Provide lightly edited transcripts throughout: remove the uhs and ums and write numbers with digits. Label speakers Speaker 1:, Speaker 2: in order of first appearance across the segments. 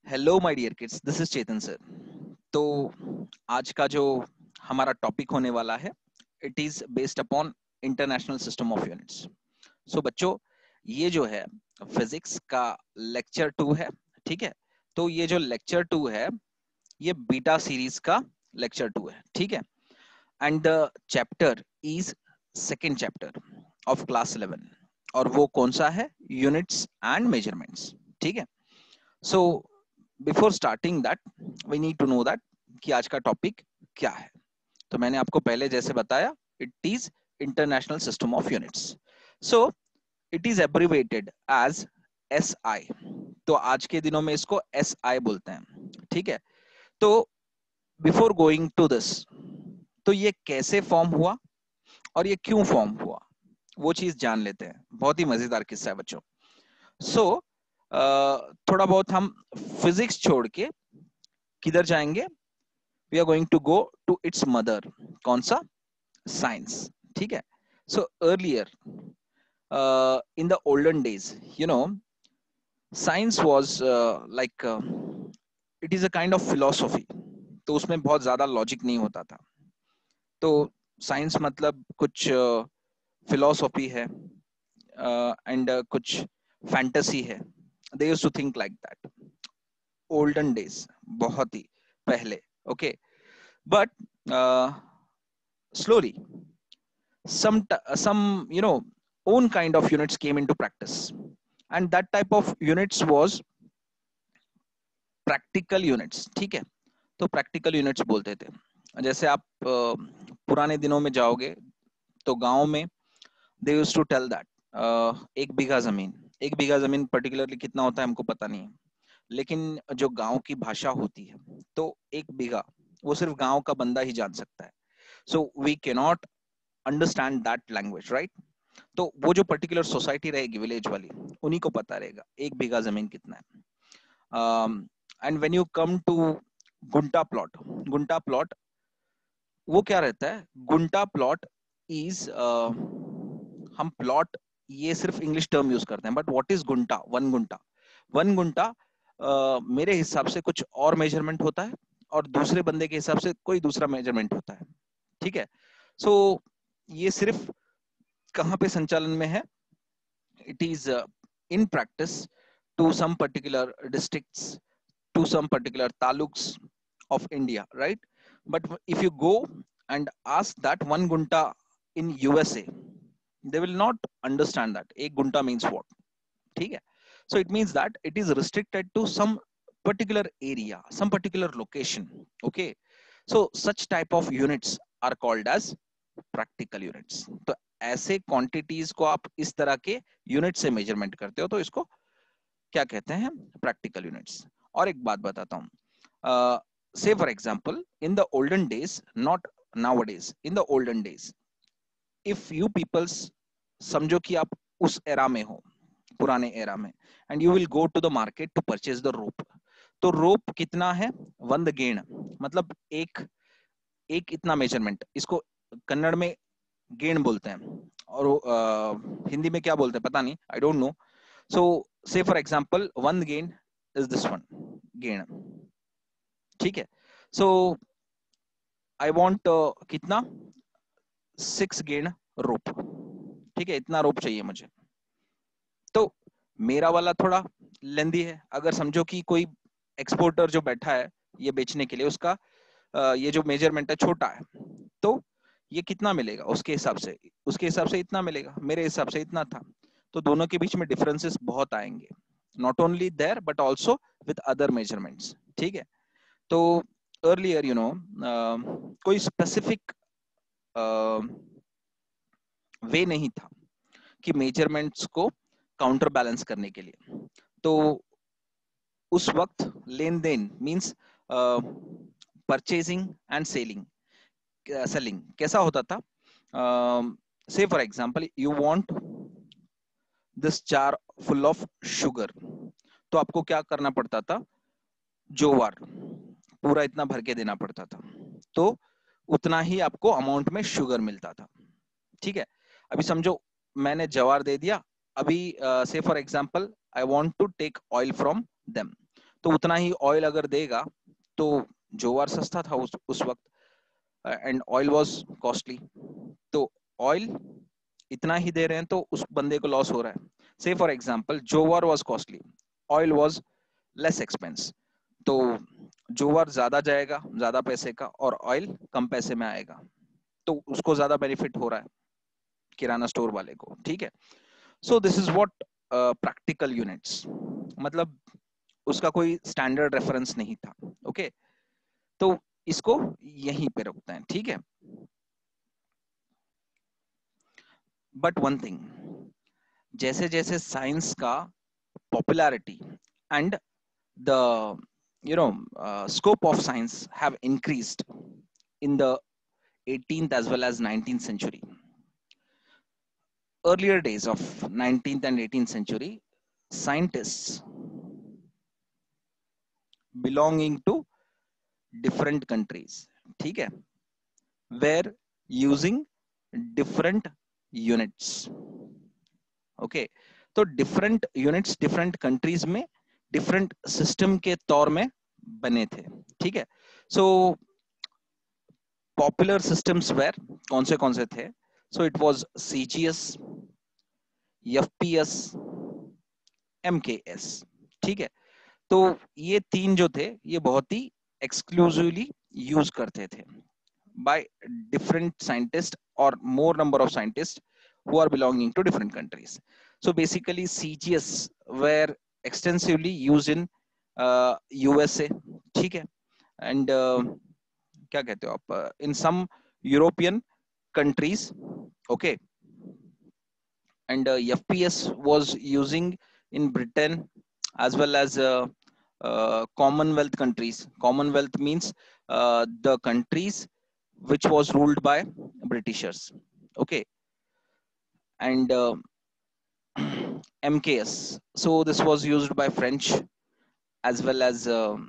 Speaker 1: Hello my dear kids, this is Chetan sir. तो आज का जो हमारा टॉपिक होने वाला है, it is based upon international system of units. So बच्चों, ये जो है फिजिक्स का लेक्चर 2 है। ठीक है, तो ये जो लेक्चर 2 है, ये बीटा सीरीज का लेक्चर 2 है। ठीक है, and the chapter is second chapter of class 11, और वो कौन सा है? Units and measurements. ठीक है, so before starting that we need to know that कि आज का टॉपिक क्या है। तो मैंने आपको पहले जैसे बताया, it is international system of units. So it is abbreviated as S I. तो आज के दिनों में इसको एस आई बोलते हैं। ठीक है, तो बिफोर गोइंग टू दिस, तो ये कैसे फॉर्म हुआ और ये क्यों फॉर्म हुआ, वो चीज जान लेते हैं। बहुत ही मजेदार किस्सा है बच्चों। सो थोड़ा बहुत हम फिजिक्स छोड़ के किधर जाएंगे? We are going to go to its mother. कौन सा? साइंस। ठीक है, so earlier in the olden days, you know, science was like it is a kind of philosophy. तो उसमें बहुत ज्यादा लॉजिक नहीं होता था। तो साइंस मतलब कुछ फिलोसॉफी है एंड कुछ फैंटेसी है। They used to think like that olden days, बहुत ही पहले। Okay, but slowly some own kind of units came into practice, and that type of units was practical units. ठीक है, तो practical units बोलते थे। जैसे आप पुराने दिनों में जाओगे तो गांव में they used to tell that एक बीघा जमीन पर्टिकुलरली कितना होता है हमको पता नहीं है, लेकिन जो गांव की भाषा होती है, तो एक बीघा वो सिर्फ गांव का बंदा ही जान सकता है। So we cannot understand that language, right? तो वो जो पर्टिकुलर सोसाइटी रहेगी विलेज वाली, उन्हीं को पता रहेगा एक बीघा जमीन कितना है। And when you come to gunta plot, वो क्या रहता है? गुंटा प्लॉट इज हम प्लॉट, ये सिर्फ इंग्लिश टर्म यूज करते हैं, but what is gunta? One gunta मेरे हिसाब से कुछ और मेजरमेंट होता है, और दूसरे बंदे के हिसाब से कोई दूसरा मेजरमेंट होता है। ठीक है, सो ये सिर्फ कहां पे संचालन में है? it is in practice to some particular districts, to some particular taluks of India, right? But if you go and ask that one gunta in USA, they will not understand that ek gunta means what. ठीक है, so it means that it is restricted to some particular area, some particular location. Okay, so such type of units are called as practical units. तो ऐसे quantities को आप इस तरह के unit से मेजरमेंट करते हो, तो इसको क्या कहते हैं? Practical units. और एक बात बताता हूं, say for example in the olden days, not nowadays, in the olden days, if you peoples, समझो कि आप उस एरा में हो, पुराने एरा में, and you will go to the market to purchase the rope. तो रोप कितना है? 1 गेण, मतलब एक एक इतना मेजरमेंट। इसको कन्नड़ में गेण बोलते हैं, और हिंदी में क्या बोलते हैं पता नहीं, I don't know. So say for example 1 गेण इज दिस वन गेण। ठीक है, सो आई वांट कितना? 6 गेण रोप। ठीक है, इतना रोप चाहिए मुझे। तो मेरा वाला थोड़ा लेंदी है। अगर समझो कि कोई एक्सपोर्टर जो बैठा है ये बेचने के लिए, उसका ये जो मेजरमेंट है छोटा है, तो ये कितना मिलेगा? उसके हिसाब से इतना मिलेगा, मेरे हिसाब से इतना था। तो दोनों के बीच में डिफरेंसेस बहुत आएंगे, not only there but also with other measurements. ठीक है, तो अर्लियर कोई स्पेसिफिक वे नहीं था कि मेजरमेंट्स को काउंटर बैलेंस करने के लिए। तो उस वक्त लेन देन मीन्स परचेजिंग एंड सेलिंग कैसा होता था? Say for example you want this jar full of sugar, तो आपको क्या करना पड़ता था? जोवार पूरा इतना भर के देना पड़ता था, तो उतना ही आपको अमाउंट में शुगर मिलता था। ठीक है, अभी समझो मैंने जवार दे दिया, अभी say for example I want to take oil from them, तो उतना ही ऑयल अगर देगा, तो जोआर सस्ता था उस वक्त, एंड ऑयल वाज कॉस्टली, तो ऑयल इतना ही दे रहे हैं तो उस बंदे को लॉस हो रहा है। Say for example jowar was costly, oil was less expense, तो जोआर ज्यादा जाएगा ज्यादा पैसे का, और ऑयल कम पैसे में आएगा, तो उसको ज्यादा बेनिफिट हो रहा है किराना स्टोर वाले को, ठीक है। So this is what practical units, मतलब उसका कोई स्टैंडर्ड रेफरेंस नहीं था, ओके। तो इसको यहीं पे रखते हैं, ठीक है। बट वन थिंग, जैसे जैसे साइंस का popularity and the scope of science have increased in the 18th as well as 19th century. Earlier days of 19th and 18th century, scientists belonging to different countries, ठीक है, were using different units, okay. तो different units different countries में different system के तौर में बने थे, ठीक है। so popular systems were कौन से थे? so it was CGS, FPS, MKS, ठीक है। तो ये तीन जो थे ये बहुत ही एक्सक्लूसिवली यूज करते थे by different scientists or more number of scientists who are belonging to different countries. So basically CGS were extensively used in USA, ठीक है, and क्या कहते हो आप, in some European countries, okay, and FPS was using in Britain as well as Commonwealth countries. Commonwealth means the countries which was ruled by Britishers. Okay, and MKS. So this was used by French as well as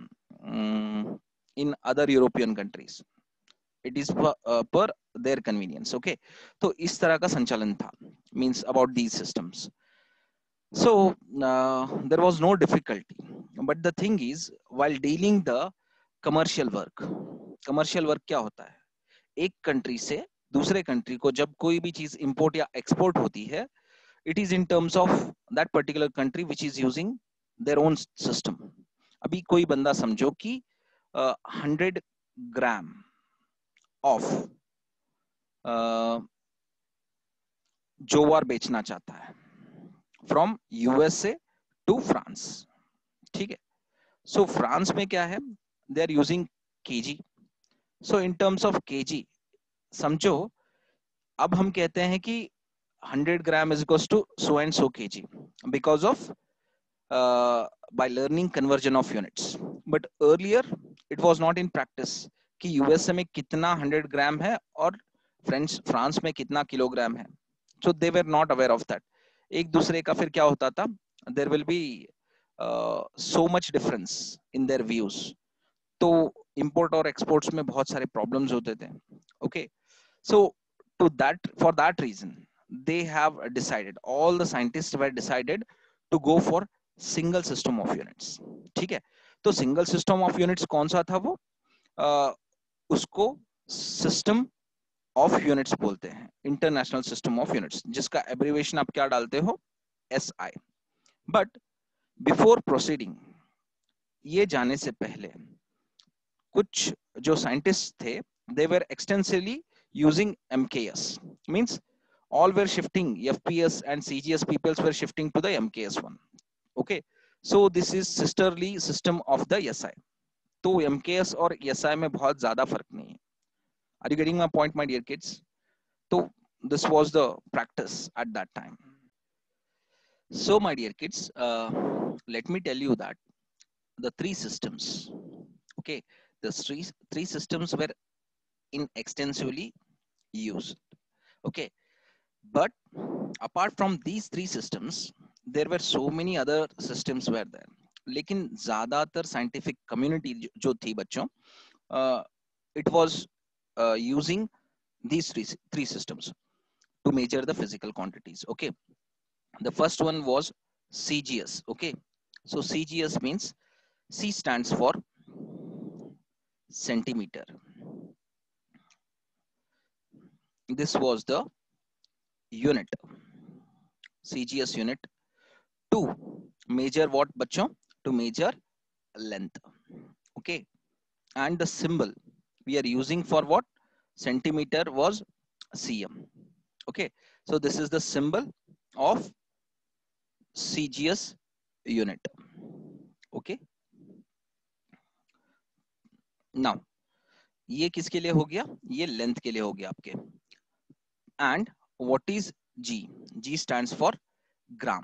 Speaker 1: in other European countries. It is per their convenience. Okay, तो इस तरह का संचालन था, means about these systems. So there was no difficulty, but the thing is, while dealing the commercial work क्या होता है? एक कंट्री से दूसरे कंट्री को जब कोई भी चीज इंपोर्ट या एक्सपोर्ट होती है, it is in terms of that particular country which is using their own system. अभी कोई बंदा समझो कि 100 ग्राम ऑफ जोवार बेचना चाहता है फ्रॉम यूएसए टू फ्रांस, ठीक है। सो फ्रांस में क्या है, they are using kg. So in terms of kg समझो, अब हम कहते हैं कि 100 gram is equals to so and so kg because of by learning conversion of units. But earlier it was not in practice कि USA में कितना 100 ग्राम है और फ्रांस में कितना किलोग्राम है। So they were not aware of that. एक दूसरे का फिर क्या होता था, there will be so much difference in their views. तो import और exports में बहुत सारे problems होते थे, okay. So for that reason they have decided, all the scientists were decided to go for single system of units, ठीक है। तो single system of units कौन सा था वो, उसको system of units बोलते हैं, इंटरनेशनल सिस्टम ऑफ यूनिट्स, जिसका एब्रिविएशन आप क्या डालते हो, SI। बट बिफोर प्रोसीडिंग, ये जाने से पहले कुछ जो साइंटिस्ट थे, they were extensively using MKS, means all were shifting, FPS and CGS peoples were shifting to the MKS one, okay. So this is sisterly system of the SI. तो MKS और SI में बहुत ज्यादा फर्क नहीं है। Are you getting my point, my dear kids? So this was the practice at that time. So my dear kids, let me tell you that the three systems, okay, the three systems were in extensively used, okay. But apart from these three systems, there were so many other systems were there. लेकिन ज्यादातर scientific community जो थी बच्चों, it was using these three systems to measure the physical quantities, okay. The first one was CGS, okay. So CGS means C stands for centimeter. This was the unit, CGS unit. To measure what बच्चों? To measure length. Okay. And the symbol we are using for what? Centimeter was cm. Okay. So this is the symbol of CGS unit. Okay. Now ये किसके लिए हो गया? ये length के लिए हो गया आपके. And what is G? G stands for gram.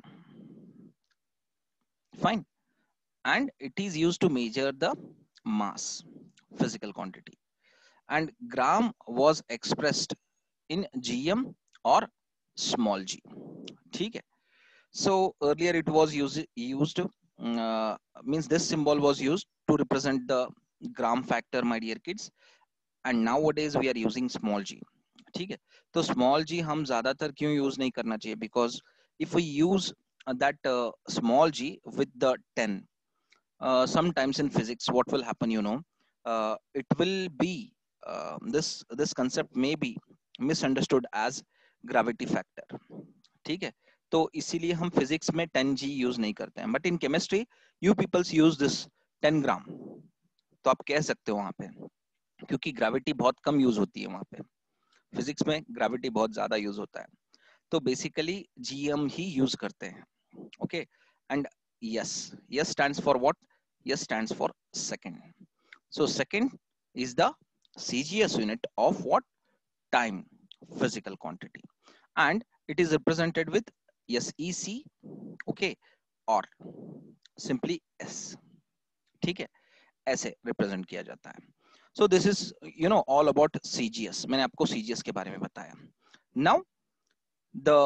Speaker 1: Fine. And it is used to measure the mass, physical quantity. And gram was expressed in GM or small g. ठीक है. So earlier it was used means this symbol was used to represent the gram factor, my dear kids. And nowadays we are using small g. ठीक है. तो small g हम ज्यादातर क्यों use नहीं करना चाहिए? Because if we use that small g with the 10, sometimes in physics what will happen, you know, it will be this concept may be misunderstood as gravity factor. ठीक है. तो इसीलिए हम फिजिक्स में 10g यूज नहीं करते हैं, but in chemistry you peoples use this 10 gram. तो आप कह सकते हो वहां पे, क्योंकि ग्रेविटी बहुत कम यूज होती है वहां पे. फिजिक्स में ग्रेविटी बहुत ज्यादा यूज होता है, तो बेसिकली जीएम ही यूज करते हैं. Okay. And S, S stands for what? S stands for second. So second is the CGS unit of what? Time, physical quantity. And it is represented with SEC, okay, or simply S. ठीक है. ऐसे represent किया जाता है. So this is, you know, all about CGS. मैंने आपको CGS के बारे में बताया. Now the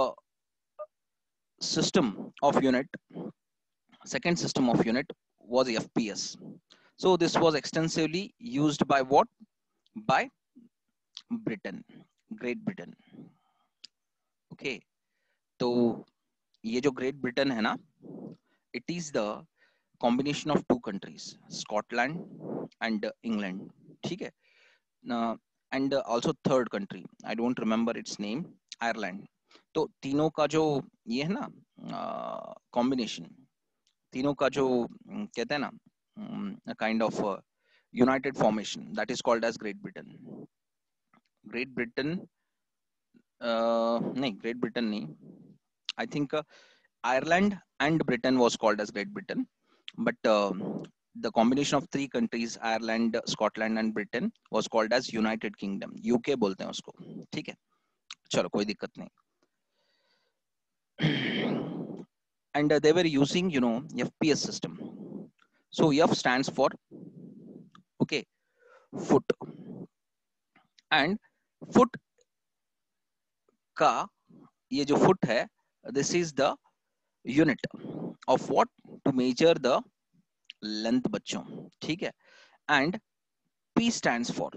Speaker 1: system of unit, second system of unit was FPS. So this was extensively used by what? By Britain, Great Britain. Okay. तो ये जो great Britain है ना, it is the combination of two countries, Scotland and England. ठीक है. And also third country, I don't remember its name, Ireland. तो तीनों का जो ये है ना कॉम्बिनेशन, तीनों का जो कहते हैं ना kind of united formation, that is called as Great Britain. Great Britain नहीं, ग्रेट ब्रिटेन नहीं, I think Ireland and Britain was called as Great Britain, but the combination of three countries, Ireland, Scotland and Britain, was called as United Kingdom. UK बोलते हैं उसको. ठीक है. चलो कोई दिक्कत नहीं. And they were using, you know, FPS system. So F stands for, okay, foot. And foot का ये जो foot है, this is the unit of what? To measure the length बच्चों. ठीक है. And P stands for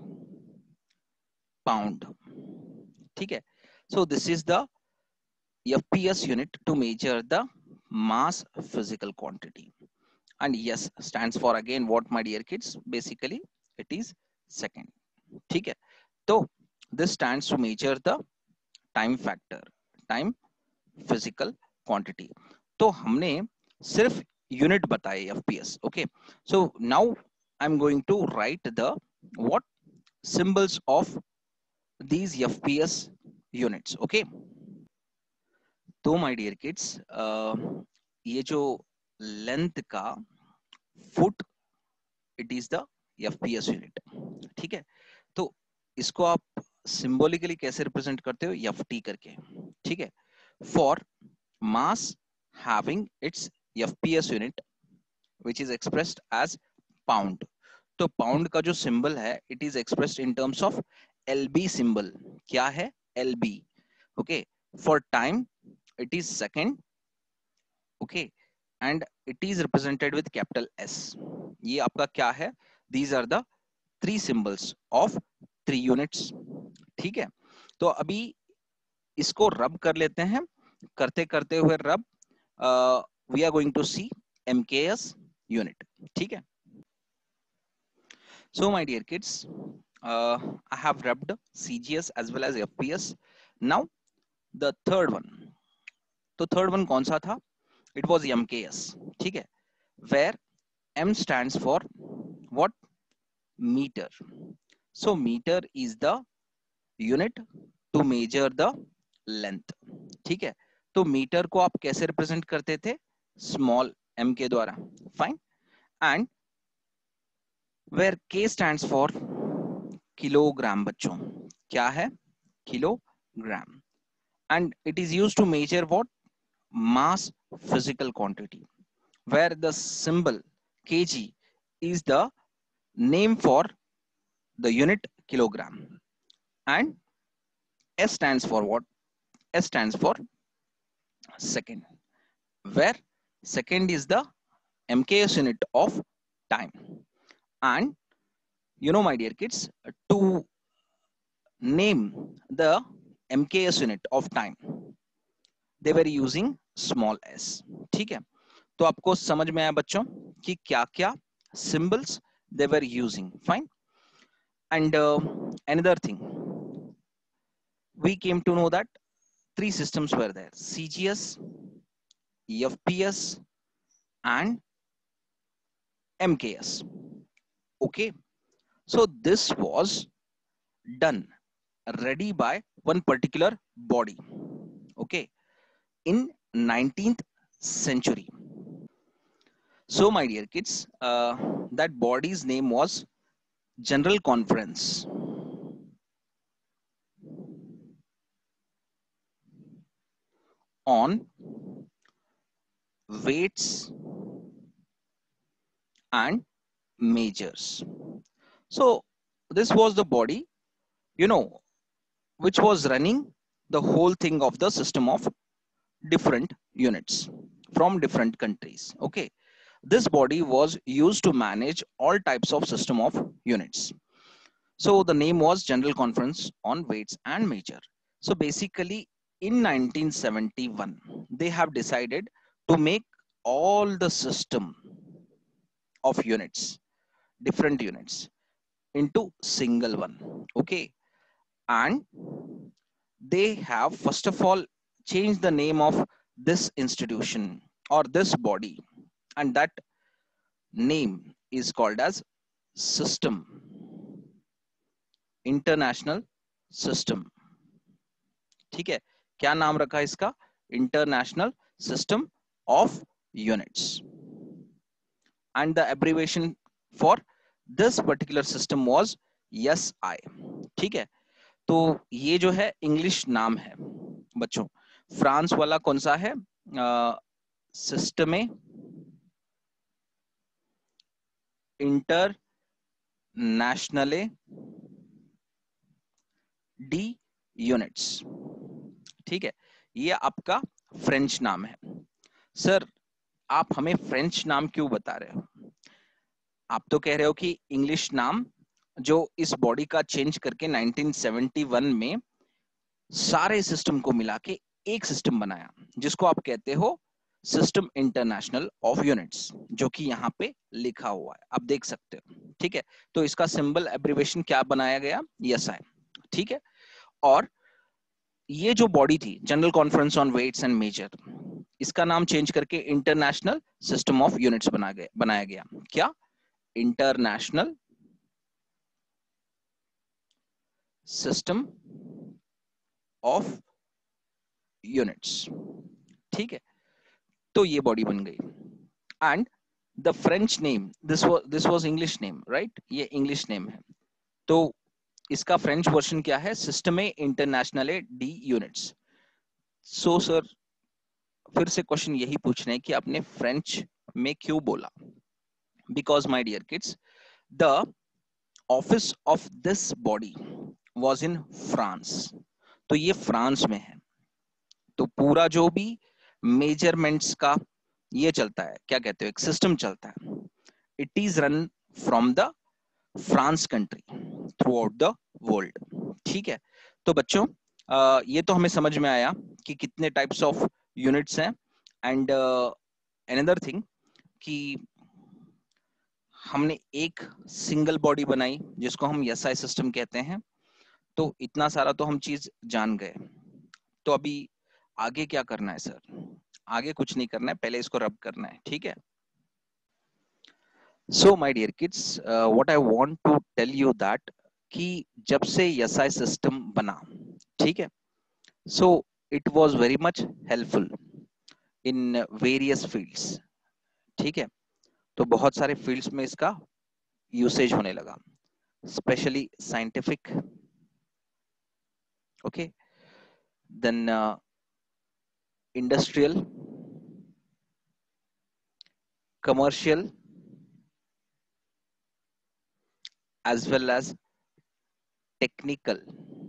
Speaker 1: pound. ठीक है. So this is the FPS unit to measure the mass, physical quantity. And yes stands for again what, my dear kids? Basically it is second. ठीक है. तो this stands to measure the time factor, time, physical quantity. तो हमने सिर्फ unit बताए FPS. Okay. So now I'm going to write the what? Symbols of these FPS units. Okay. तो my dear kids, ये जो लेंथ का foot, it is the FPS unit. ठीक है. तो इसको आप सिंबॉलिकली कैसे रिप्रेजेंट करते हो? FT करके. ठीक है. For mass having its FPS unit which is expressed as pound. तो पाउंड का जो सिंबल है, it is expressed in terms of LB symbol. क्या है? LB. Okay. For time it is second. Okay. And it is represented with capital S. ये आपका क्या है? These are the three symbols of three units. ठीक है. तो अभी इसको रब कर लेते हैं. करते करते हुए रब, we are going to see MKS, unit. ठीक है, so my dear kids, I have read CGS as well as FPS. Now the third one, तो थर्ड वन कौन सा था? It was MKS. ठीक है, where M stands for what? Meter. So meter is the unit to measure the length. ठीक है, तो metre को आप कैसे रिप्रेजेंट करते थे? स्मॉल m के द्वारा, fine. And where k stands for kilogram. बच्चों क्या है? Kilogram. And it is used to measure what? Mass, physical quantity, where the symbol kg is the name for the unit kilogram, and S stands for what? S stands for second, where second is the MKS unit of time. And you know, my dear kids, to name the MKS unit of time, they were using small s. ठीक है, तो आपको समझ में आया बच्चों कि क्या क्या symbols they were using, fine. And another thing, we came to know that three systems were there: CGS, FPS, and MKS. Okay, so this was done, ready by one particular body, okay, in 19th century. So my dear kids, that body's name was General Conference on Weights and Measures. So this was the body, you know, which was running the whole thing of the system of different units from different countries. Okay, this body was used to manage all types of system of units. So the name was General Conference on Weights and Measure. So basically in 1971 they have decided to make all the system of units, different units, into single one. Okay, and they have first of all changed the name of this institution or this body, and that name is called as system, international system. ठीक है, क्या नाम रखा इसका? International system of units, and the abbreviation for this particular system was SI। ठीक है, तो ये जो है इंग्लिश नाम है बच्चों। फ्रांस वाला कौन सा है? सिस्टमे इंटरनेशनले डी यूनिट्स। ठीक है, ये आपका फ्रेंच नाम है। सर आप हमें फ्रेंच नाम क्यों बता रहे हो? आप तो कह रहे हो कि इंग्लिश नाम जो इस बॉडी का चेंज करके 1971 में सारे सिस्टम को मिला के एक सिस्टम बनाया, जिसको आप कहते हो सिस्टम इंटरनेशनल ऑफ यूनिट्स, जो कि यहाँ पे लिखा हुआ है, आप देख सकते हो। ठीक है, तो इसका सिंबल एब्रिविएशन क्या बनाया गया? SI। ठीक है, और ये जो बॉडी थी general conference on weights and measure, इसका नाम चेंज करके इंटरनेशनल सिस्टम ऑफ यूनिट्स बनाया गया। क्या? International system of units. ठीक है, तो ये बॉडी बन गई। And the French name, this was English name, right? ये इंग्लिश नेम है, तो इसका फ्रेंच वर्जन क्या है? सिस्टमे इंटरनेशनले डी यूनिट्स। सो सर फिर से क्वेश्चन यही पूछना है कि आपने फ्रेंच में क्यों बोला? Because my dear kids, the office of this body was in France. तो ये फ्रांस में है, तो पूरा जो भी मेजरमेंट्स का ये चलता है, क्या कहते हो, एक सिस्टम चलता है, it is run from the France country throughout the world. ठीक है, तो बच्चों ये तो हमें समझ में आया कि कितने टाइप्स ऑफ यूनिट्स हैं। एंड अनदर थिंग कि हमने एक सिंगल बॉडी बनाई जिसको हम एसआई सिस्टम कहते हैं। तो इतना सारा तो हम चीज जान गए। तो अभी आगे क्या करना है सर? आगे कुछ नहीं करना है, पहले इसको रब करना है, ठीक है। So my dear kids, what I want to tell you that कि जब से एसआई सिस्टम बना, ठीक है, so it was very much helpful in various fields, ठीक है। तो बहुत सारे फील्ड्स में इसका यूसेज होने लगा, specially scientific, okay, then industrial, commercial, as well as technical.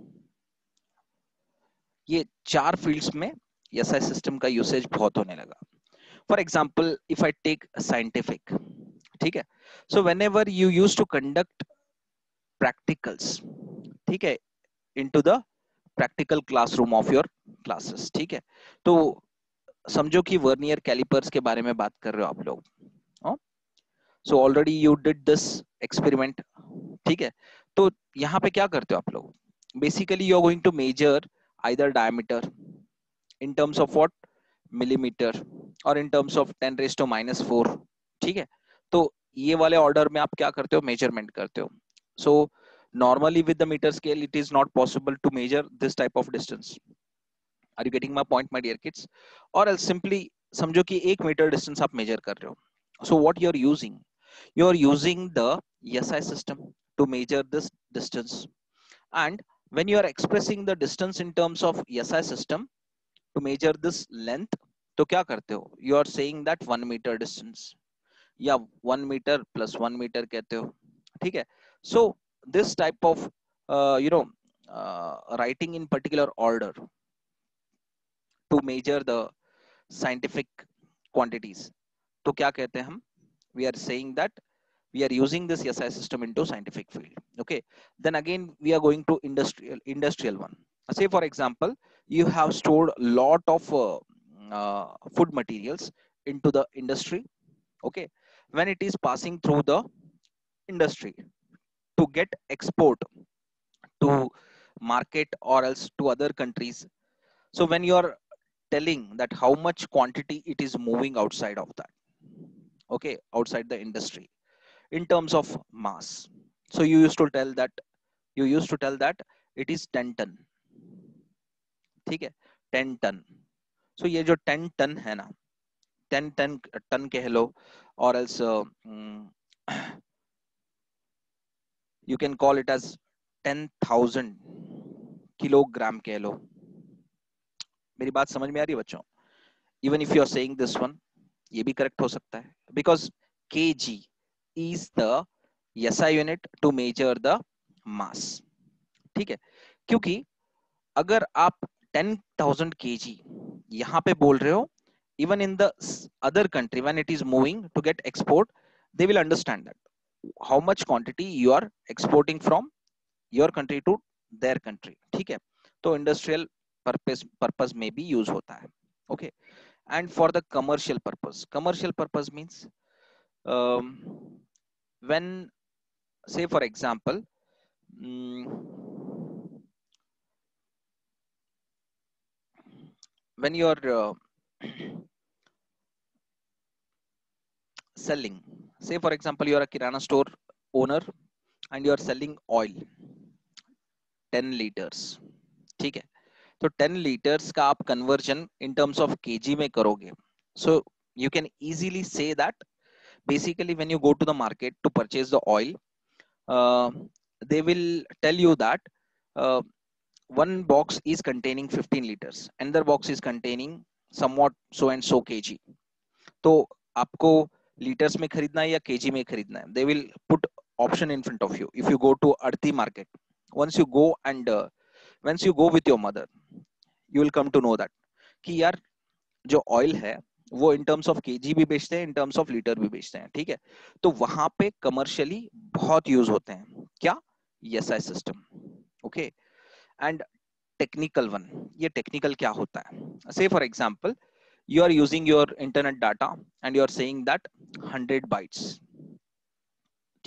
Speaker 1: ये चार फील्ड्स में एसआई सिस्टम का यूसेज बहुत होने लगा। For example, if I take scientific, ठीक है, so whenever you use to conduct practicals, ठीक है, into the practical classroom of your classes, ठीक है, तो समझो कि वर्नियर कैलिपर्स के बारे में बात कर रहे हो आप लोग। So already you did this experiment, ठीक है। तो यहाँ पे क्या करते हो आप लोग? Basically you are going to measure either diameter in terms of what, millimeter, or in terms of 10 raised to minus 4, ठीक है। तो ये वाले ऑर्डर में आप क्या करते हो? मेजरमेंट करते हो। सो normally with the metre scale it is not possible to measure this type of distance. Are you getting my point my dear kids? और एल्स सिंपली समझो कि 1 मीटर डिस्टेंस आप मेजर कर रहे हो। So what you are using the SI system to measure this distance, and when you are expressing the distance in terms of SI system to measure this length, तो क्या करते हो? You are saying that 1 metre distance या 1 metre plus 1 metre कहते हो, ठीक है। So this type of writing in particular order to measure the scientific quantities, तो क्या कहते हैं हम? We are saying that we are using this SI system into scientific field, okay. Then again we are going to industrial one. Say for example, you have stored a lot of food materials into the industry, okay. When it is passing through the industry to get export to market or else to other countries, so when you are telling that how much quantity it is moving outside of that, okay, outside the industry in terms of mass, so you used to tell that it is 10 ton, ठीक है, 10 ton. सो ये जो 10 ton है ना, 10 ton ton कह लो, और else you can call it as 10,000 kilogram कह लो। मेरी बात समझ में आ रही है बच्चों? Even if you are saying this one, ये भी करेक्ट हो सकता है, because kg is the SI unit to measure the mass, ठीक है। क्योंकि अगर आप 10,000 kg यहाँ पे बोल रहे हो, even in the other country when it is moving to get export, they will understand that how much quantity you are exporting from your country to their country, ठीक है। तो industrial purpose में भी use होता है, okay. And for the commercial purpose means when, say for example, when you are selling, say for example you are a kirana store owner and you are selling oil 10 liters, ठीक है। तो 10 liters का आप conversion in terms of kg में करोगे, so you can easily say that basically when you go to the market to purchase the oil, they will tell you that uh, one box is containing 15 liters, another box is containing somewhat so and so kg। तो आपको litres में खरीदना है या KG में खरीदना है, they will put option in front of you if you go to Aarti market. Once you go and once you go with your mother, you will come to know that कि यार जो oil है वो इन terms of KG भी बेचते हैं, इन terms of litre भी बेचते हैं, ठीक है। तो वहां पे कमर्शियली बहुत यूज होते हैं क्या? SI system, okay. And technical one, ये टेक्निकल क्या होता है? Say for example you are using your internet data and you are saying that 100 bytes,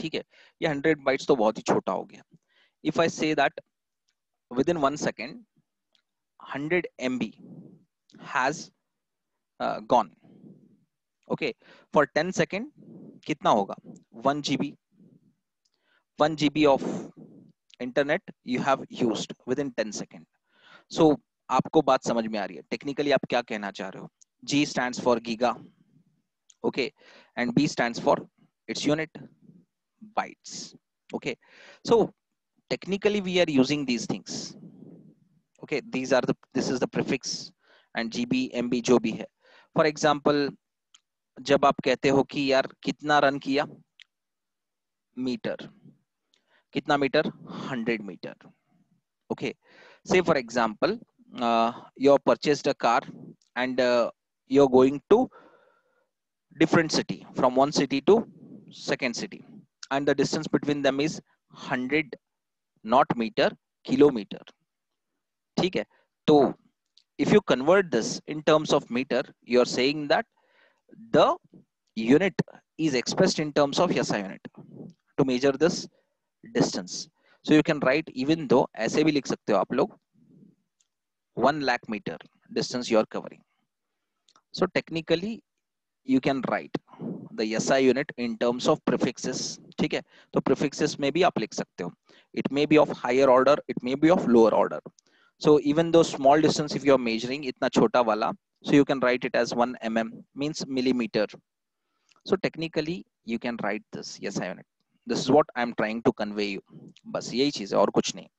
Speaker 1: ठीक है, ये 100 बाइट्स तो बहुत ही छोटा हो गया. If I say that within 1 second 100 MB has gone. Okay, for 10 second कितना होगा? 1 GB. 1 GB of internet you have used within 10 second. So आपको बात समझ में आ रही है टेक्निकली आप क्या कहना चाह रहे हो. G stands for giga, okay, and B stands for its unit, bytes. Okay, so technically we are using these things. Okay, this is the prefix and GB MB जो भी है. For example, जब आप कहते हो कि यार कितना रन किया, मीटर, कितना metre, 100 metre. Okay, say for example you have purchased a car and you're going to different city, from one city to second city, and the distance between them is 100 not meter, kilometer. ठीक है, तो if you convert this in terms of meter, you are saying that the unit is expressed in terms of SI unit to measure this distance. So you can write, even though ऐसे भी लिख सकते हो आप लोग, 1 lakh meter distance you are covering. So technically you can write the SI unit in terms of prefixes. ठीक है, तो prefixes में भी आप लिख सकते हो. It may be of higher order, it may be of lower order. So even though small distance if you are measuring इतना छोटा वाला, so you can write it as 1 mm, means millimeter. So technically you can write this SI unit. This is what I am trying to convey you. बस यही चीज है और कुछ नहीं.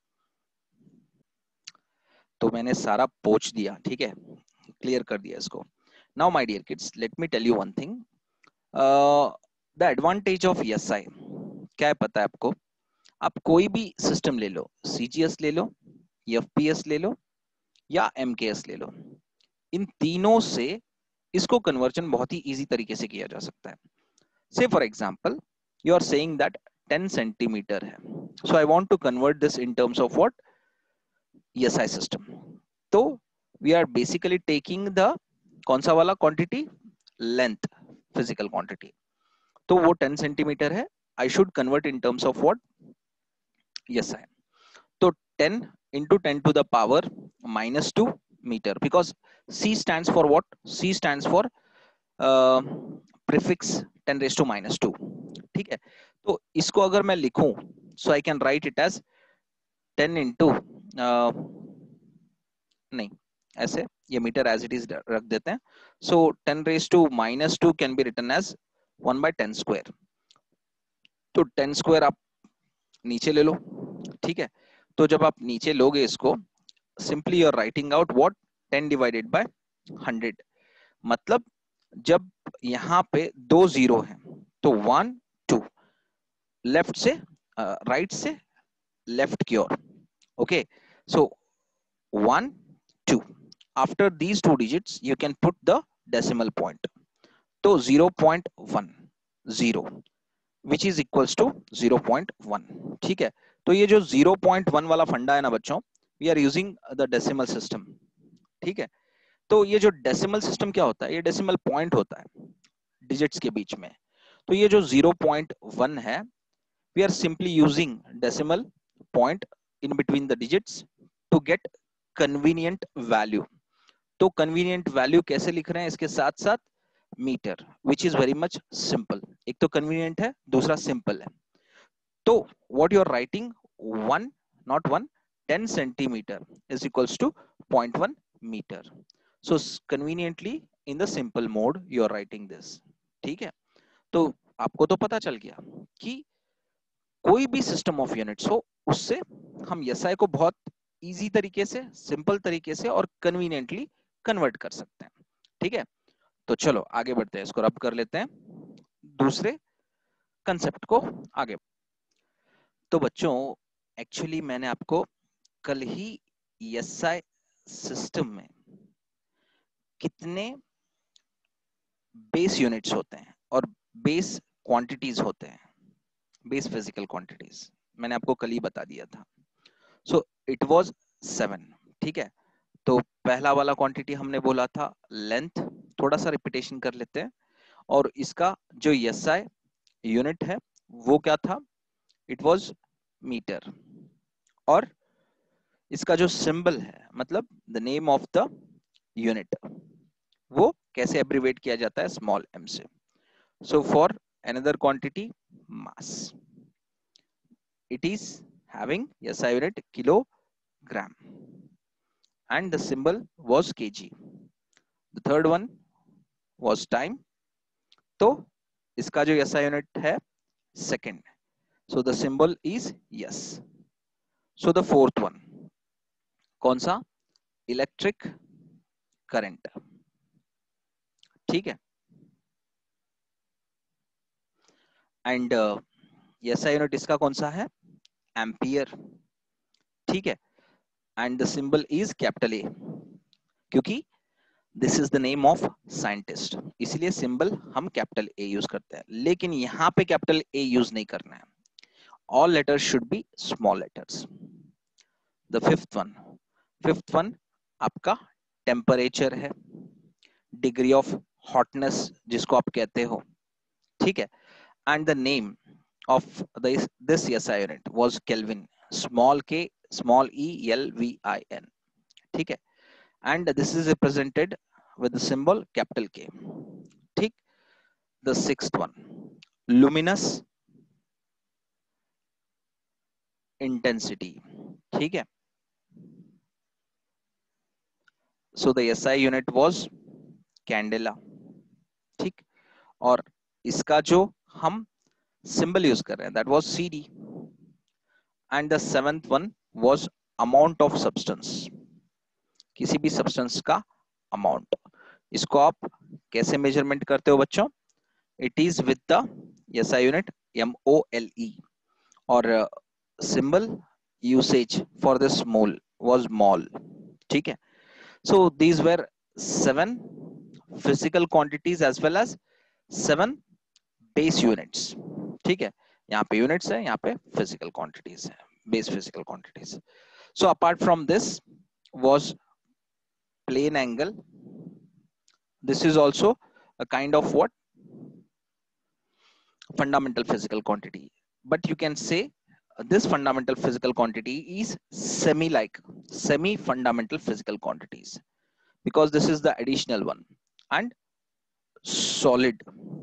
Speaker 1: तो मैंने सारा पोंछ दिया, ठीक है, क्लियर कर दिया इसको. Now my dear kids, let me tell you one thing. The advantage of SI क्या है पता है आपको? आप कोई भी सिस्टम ले लो, CGS ले लो, FPS ले लो या MKS ले लो, इन तीनों से इसको कन्वर्जन बहुत ही इजी तरीके से किया जा सकता है. Say for example, you are saying that 10 centimeter है, so I want to convert this in terms of what? SI system. तो we are basically taking the कौन सा वाला क्वांटिटी? Length, physical quantity. तो वो 10 सेंटीमीटर है, I should convert in terms of what? SI. तो 10 into 10 to the power minus 2 meter, because C stands for what? C stands for prefix 10 raised to minus 2. ठीक है, तो इसको अगर मैं लिखूं, so I can write it as 10 into नहीं, ऐसे ये मीटर एज इट इज रख देते हैं. सो 10 raised to minus 2 can be written as 1 by 10 square. तो 10 स्क्वायर आप नीचे ले लो, ठीक है. तो जब आप नीचे लोगे इसको, simply you are writing out what? 10 divided by 100. मतलब जब यहाँ पे दो जीरो हैं तो 1 2, लेफ्ट से राइट से लेफ्ट की ओर. Okay, so 1 2. After these two digits, you can put the decimal point. तो 0.10, which is equals to 0.1. ठीक है, तो ये जो 0.1 वाला फंडा है ना बच्चों, we are using the decimal system. ठीक है, तो ये जो डेसिमल सिस्टम क्या होता है? ये डेसिमल पॉइंट होता है डिजिट्स के बीच में. तो ये जो 0.1 है, we are simply using decimal point in between the digits to get convenient value. तो कन्वीनियंट वैल्यू कैसे लिख रहे हैं इसके साथ साथ? Metre, which is very much simple. एक तो कन्वीनियंट है, दूसरा सिंपल है. तो what you are writing, 1 not 1, 10 centimeter is equals to 0.1 meter. So conveniently in the simple mode you are writing this. ठीक है, तो आपको तो पता चल गया कि कोई भी सिस्टम ऑफ यूनिट्स हो, उससे हम SI को बहुत इजी तरीके से, सिंपल तरीके से और कन्वीनियंटली कन्वर्ट कर सकते हैं. ठीक है, तो चलो आगे बढ़ते हैं, इसको रब कर लेते हैं, दूसरे कंसेप्ट को आगे. तो बच्चों एक्चुअली मैंने आपको कल ही SI सिस्टम में कितने बेस यूनिट्स होते हैं और बेस क्वांटिटीज होते हैं, बेस फिजिकल क्वांटिटीज, मैंने आपको कल ही बता दिया था. So it was 7. ठीक है, तो पहला वाला क्वांटिटी हमने बोला था लेंथ. थोड़ा सा रिपीटेशन कर लेते हैं. और इसका जो SI यूनिट है वो क्या था? It was metre. और इसका जो सिंबल है, मतलब the name of the unit, वो कैसे एब्रीवेट किया जाता है? स्मॉल m से. So for another quantity, mass, it is having SI unit kilogram, and the symbol was kg. The third one was time. तो इसका जो SI unit है second. So the symbol is yes. So the fourth one, कौन सा? Electric current. ठीक है. And SI unit इसका कौन सा है? Ampere. ठीक है. And the symbol is capital A, क्योंकि this is the name of scientist, इसीलिए सिंबल हम कैपिटल ए यूज करते हैं. लेकिन यहाँ पे कैपिटल ए यूज नहीं करना है. All letters should be small letters. The fifth one आपका टेम्परेचर है, डिग्री ऑफ हॉटनेस जिसको आप कहते हो. ठीक है. And the name of this SI unit was kelvin, small K small E L V I N. ठीक है. And this is represented with the symbol capital K. ठीक. The sixth one, luminous intensity. ठीक है. So the SI unit was candela. ठीक. और इसका जो हम symbol यूज कर रहे हैं, that was CD. And the seventh one was amount of substance. किसी भी substance का amount. इसको आप कैसे measurement करते हो बच्चों? It is with the SI unit MOLE. और symbol usage for this mole was mol. ठीक है. So these were 7 physical quantities as well as 7 base units. ठीक है. यहाँ पे units है, यहाँ पे physical quantities है, base physical quantities. So apart from this was plane angle. This is also a kind of what? Fundamental physical quantity. But you can say this fundamental physical quantity is semi fundamental physical quantities, because this is the additional one. And solid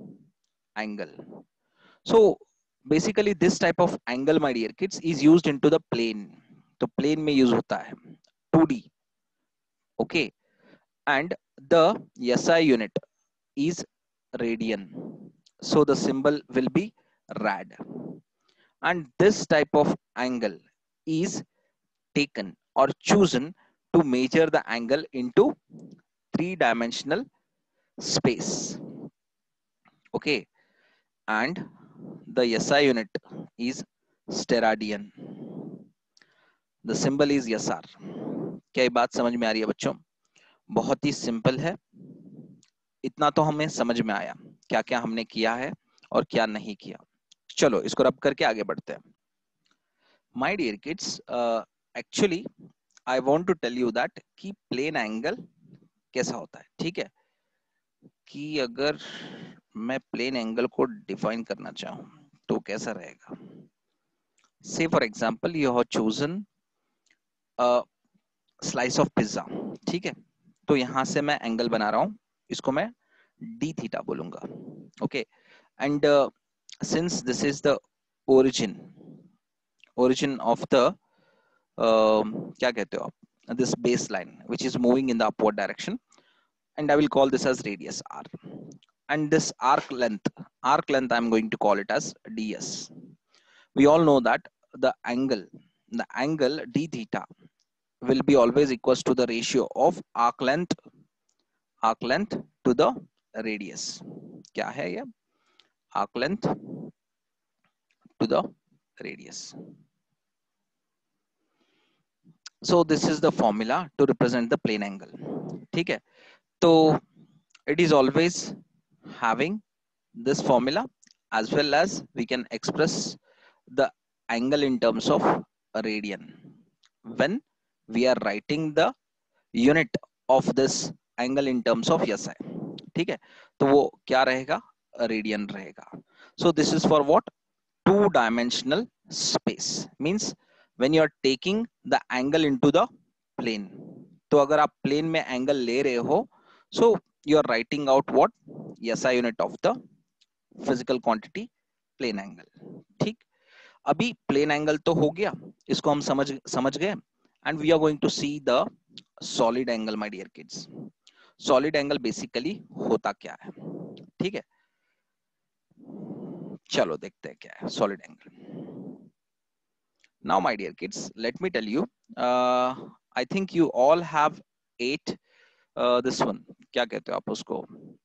Speaker 1: angle. So basically this type of angle, my dear kids, is used into the plane. तो plane में use होता है 2D. Okay. And the SI unit is radian. So the symbol will be rad. And this type of angle is taken or chosen to measure the angle into 3-dimensional space. Okay. And the SI unit is steradian. The symbol is SR. क्या ये बात समझ में आ रही है बच्चों? बहुत ही सिंपल है. इतना तो हमें समझ में आया क्या क्या हमने किया है और क्या नहीं किया. चलो इसको रब करके आगे बढ़ते हैं. My dear kids, actually I want to tell you that कि plane angle कैसा होता है. ठीक है. कि अगर मैं प्लेन एंगल को डिफाइन करना चाहूं तो कैसा रहेगा? Say for example you have chosen a slice of pizza. ठीक है. तो यहां से मैं एंगल बना रहा हूं, इसको मैं डी थीटा बोलूंगा. Okay. And since this is the origin of the क्या कहते हो आप, this base line which is moving in the upward direction, and I will call this as radius r. And this arc length I'm going to call it as ds. We all know that the angle d theta will be always equals to the ratio of arc length to the radius. क्या है ये? Arc length to the radius. So this is the formula to represent the plane angle. ठीक है. तो it is always having this formula, as well as we can express the angle in terms of radian when we are writing the unit of this angle in terms of SI. ठीक है. तो वो क्या रहेगा? Radian रहेगा. So this is for what? two dimensional space means when you are taking the angle into the plane. तो अगर आप plane में angle ले रहे हो, so you are writing out what SI unit of the physical quantity plane angle. ठीक, अभी plane angle तो हो गया, इसको हम समझ गए, and we are going to see the solid angle, my dear kids. Solid angle basically होता क्या है, ठीक है, चलो देखते हैं क्या है solid angle. Now, my dear kids, let me tell you, I think you all have ate this one. क्या कहते हो आप उसको?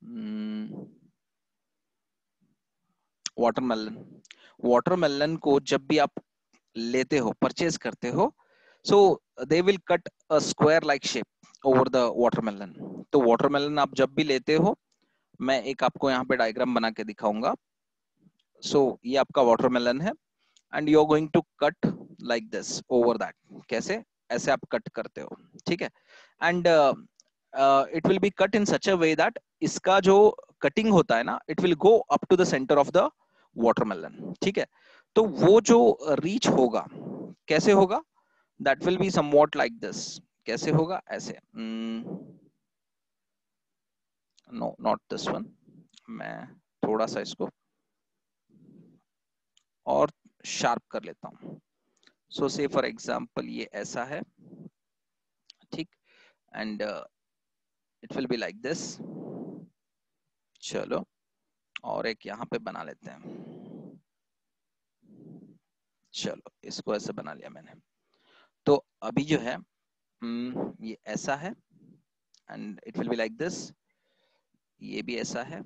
Speaker 1: Watermelon. Watermelon को जब भी आप लेते हो, परचेज करते हो, so they will cut a square like shape over the watermelon. तो watermelon आप जब भी लेते हो, मैं एक आपको यहाँ पे डायग्राम बना के दिखाऊंगा. So ये आपका watermelon है, and you are going to cut like this over that. कैसे? ऐसे आप कट करते हो, ठीक है, and it will be cut in such a way that इसका जो कटिंग होता है ना, it will go up to the center of the watermelon, ठीक है. तो वो जो रीच होगा, कैसे होगा? that will be somewhat like this. कैसे होगा? ऐसे. no, not this one. मैं थोड़ा सा इसको और शार्प कर लेता हूँ. So say for example ये ऐसा है, ठीक, and it will be like this. चलो और एक यहाँ पे बना लेते हैं. चलो इसको ऐसे बना लिया मैंने. तो अभी जो है ये ऐसा है, and it will be like this. ये भी ऐसा है.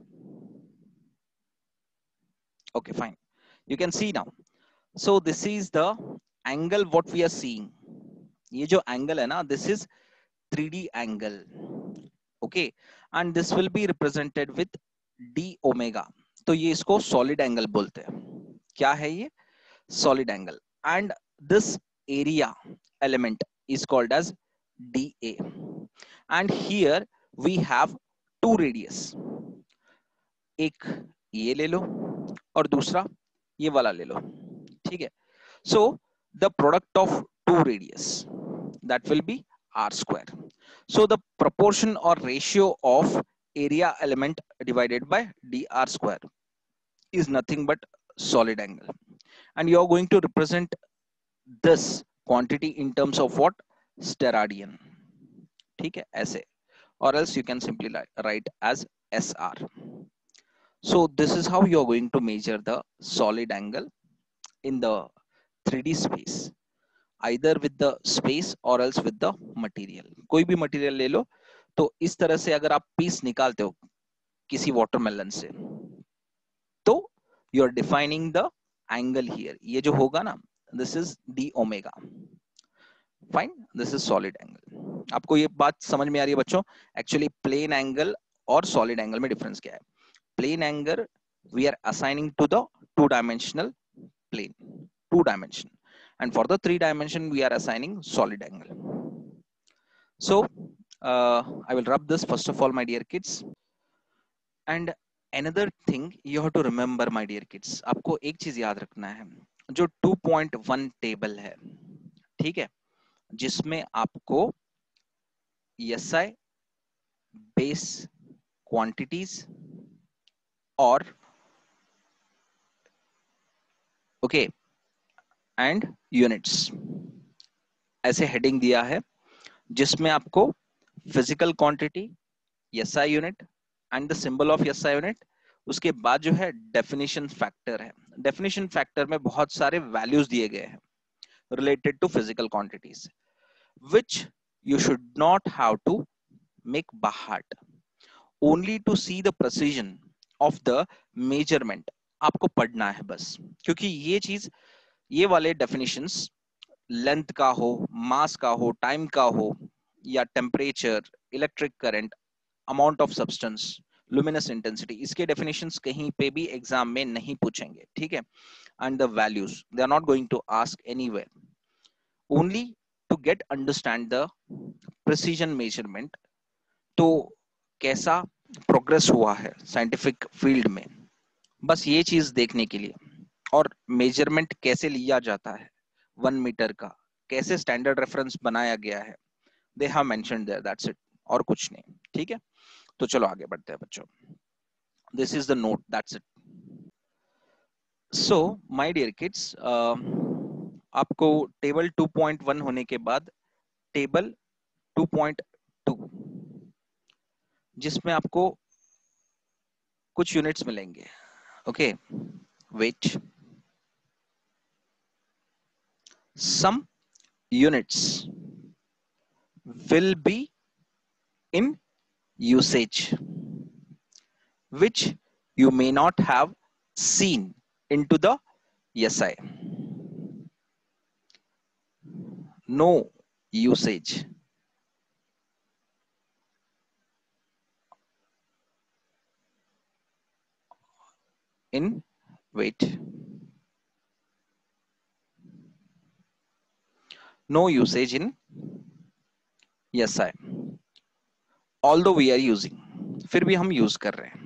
Speaker 1: Okay, fine. You can see now. So this is the angle what we are seeing. ये जो angle है ना, this is 3D angle. Okay, and this will be represented with d omega. तो ये इसको solid angle बोलते हैं. क्या है ये? Solid angle. And this area element is called as dA. And here we have two radius. एक ये ले लो और दूसरा ये वाला ले लो, ठीक है. So the product of two radius, that will be r square. So the proportion or ratio of area element divided by dr square is nothing but solid angle, and you are going to represent this quantity in terms of what? Steradian, ठीक है, ऐसे, or else you can simply write as SR. So this is how you are going to measure the solid angle in the 3D space, either with the space or else with the material. कोई भी material ले लो, तो इस तरह से अगर आप piece निकालते हो किसी वाटरमेलन से, तो you are defining the angle here. ये जो होगा ना, this is d omega. Fine, this is solid angle. आपको ये बात समझ में आ रही है बच्चों? Actually plane angle और solid angle में difference क्या है? Plane angle we are assigning to the two-dimensional plane, two dimension, and for the three dimension we are assigning solid angle. So I will rub this first of all, my dear kids. And another thing you have to remember, my dear kids, आपको एक चीज याद रखना है, जो 2.1 table है, ठीक है, जिसमें आपको SI बेस क्वांटिटीज और ओके एंड यूनिट्स ऐसे हेडिंग दिया है, जिसमें आपको physical quantity, SI unit and the symbol of SI unit, उसके बाद जो है डेफिनेशन फैक्टर है. डेफिनेशन फैक्टर में बहुत सारे वैल्यूज दिए गए हैं related to physical quantities, which you should not have to make by heart, only to see the precision of the measurement. आपको पढ़ना है बस, क्योंकि ये चीज, ये वाले definitions लेंथ का हो, मास का हो, टाइम का हो, या temperature, electric current, amount of substance, luminous intensity, इसके डेफिनेशंस कहीं पे भी एग्जाम में नहीं पूछेंगे, ठीक है. And the values they are not going to ask anywhere, only to get understand the precision measurement. तो कैसा प्रोग्रेस हुआ है साइंटिफिक फील्ड में, बस ये चीज देखने के लिए. और मेजरमेंट कैसे लिया जाता है 1 मीटर का, कैसे स्टैंडर्ड रेफरेंस बनाया गया है, they have mentioned there, that's it, और कुछ नहीं। ठीक है, तो चलो आगे बढ़ते हैं बच्चों। This is the note, that's it. So my dear kids, आपको टेबल 2.1 होने के बाद टेबल 2.2, जिसमें आपको कुछ यूनिट्स मिलेंगे। Okay, wait, some units will be in usage which you may not have seen into the SI. No usage in, wait, no usage in SI, although we are using, फिर भी हम use कर रहे हैं,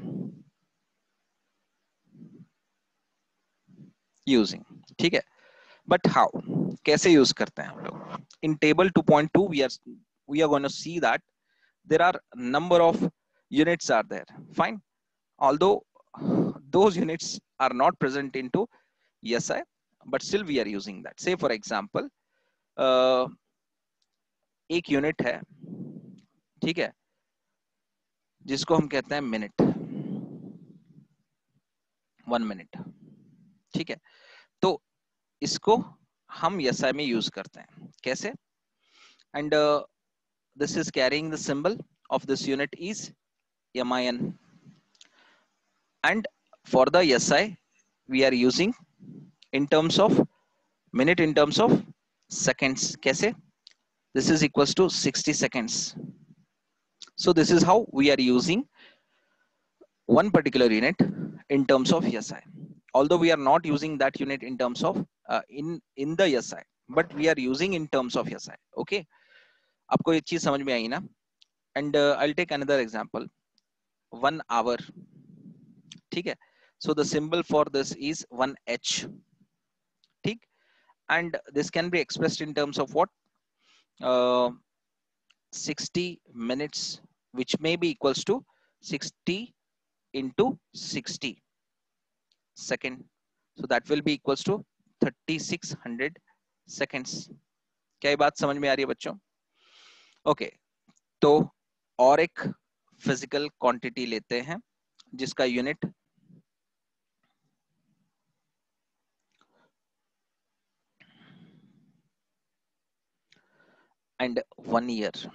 Speaker 1: using. ठीक है, but how, कैसे use करते हैं हम लोग? In table 2.2 we are going to see that there are number of units are there, fine, although those units are not present into SI, but still we are using that. Say for example, एक unit है, ठीक है, जिसको हम कहते हैं minute, 1 minute. ठीक है, तो इसको हम SI में यूज करते हैं, कैसे? And this is carrying the symbol of this unit is MIN, and for the SI we are using in terms of minute, in terms of seconds, कैसे? This is equals to 60 seconds. So this is how we are using one particular unit in terms of SI, although we are not using that unit in terms of in the SI, but we are using in terms of SI. Okay, आपको ये चीज समझ में आई ना? And I'll take another example, 1 hour। ठीक है, so the symbol for this is 1H। ठीक, and this can be expressed in terms of what? 60 minutes, which may be equals to 60 into 60 second, so that will be equals to 3600 seconds। क्या ये बात समझ में आ रही है बच्चों? Okay, तो और एक फिजिकल क्वांटिटी लेते हैं जिसका unit and 1 year.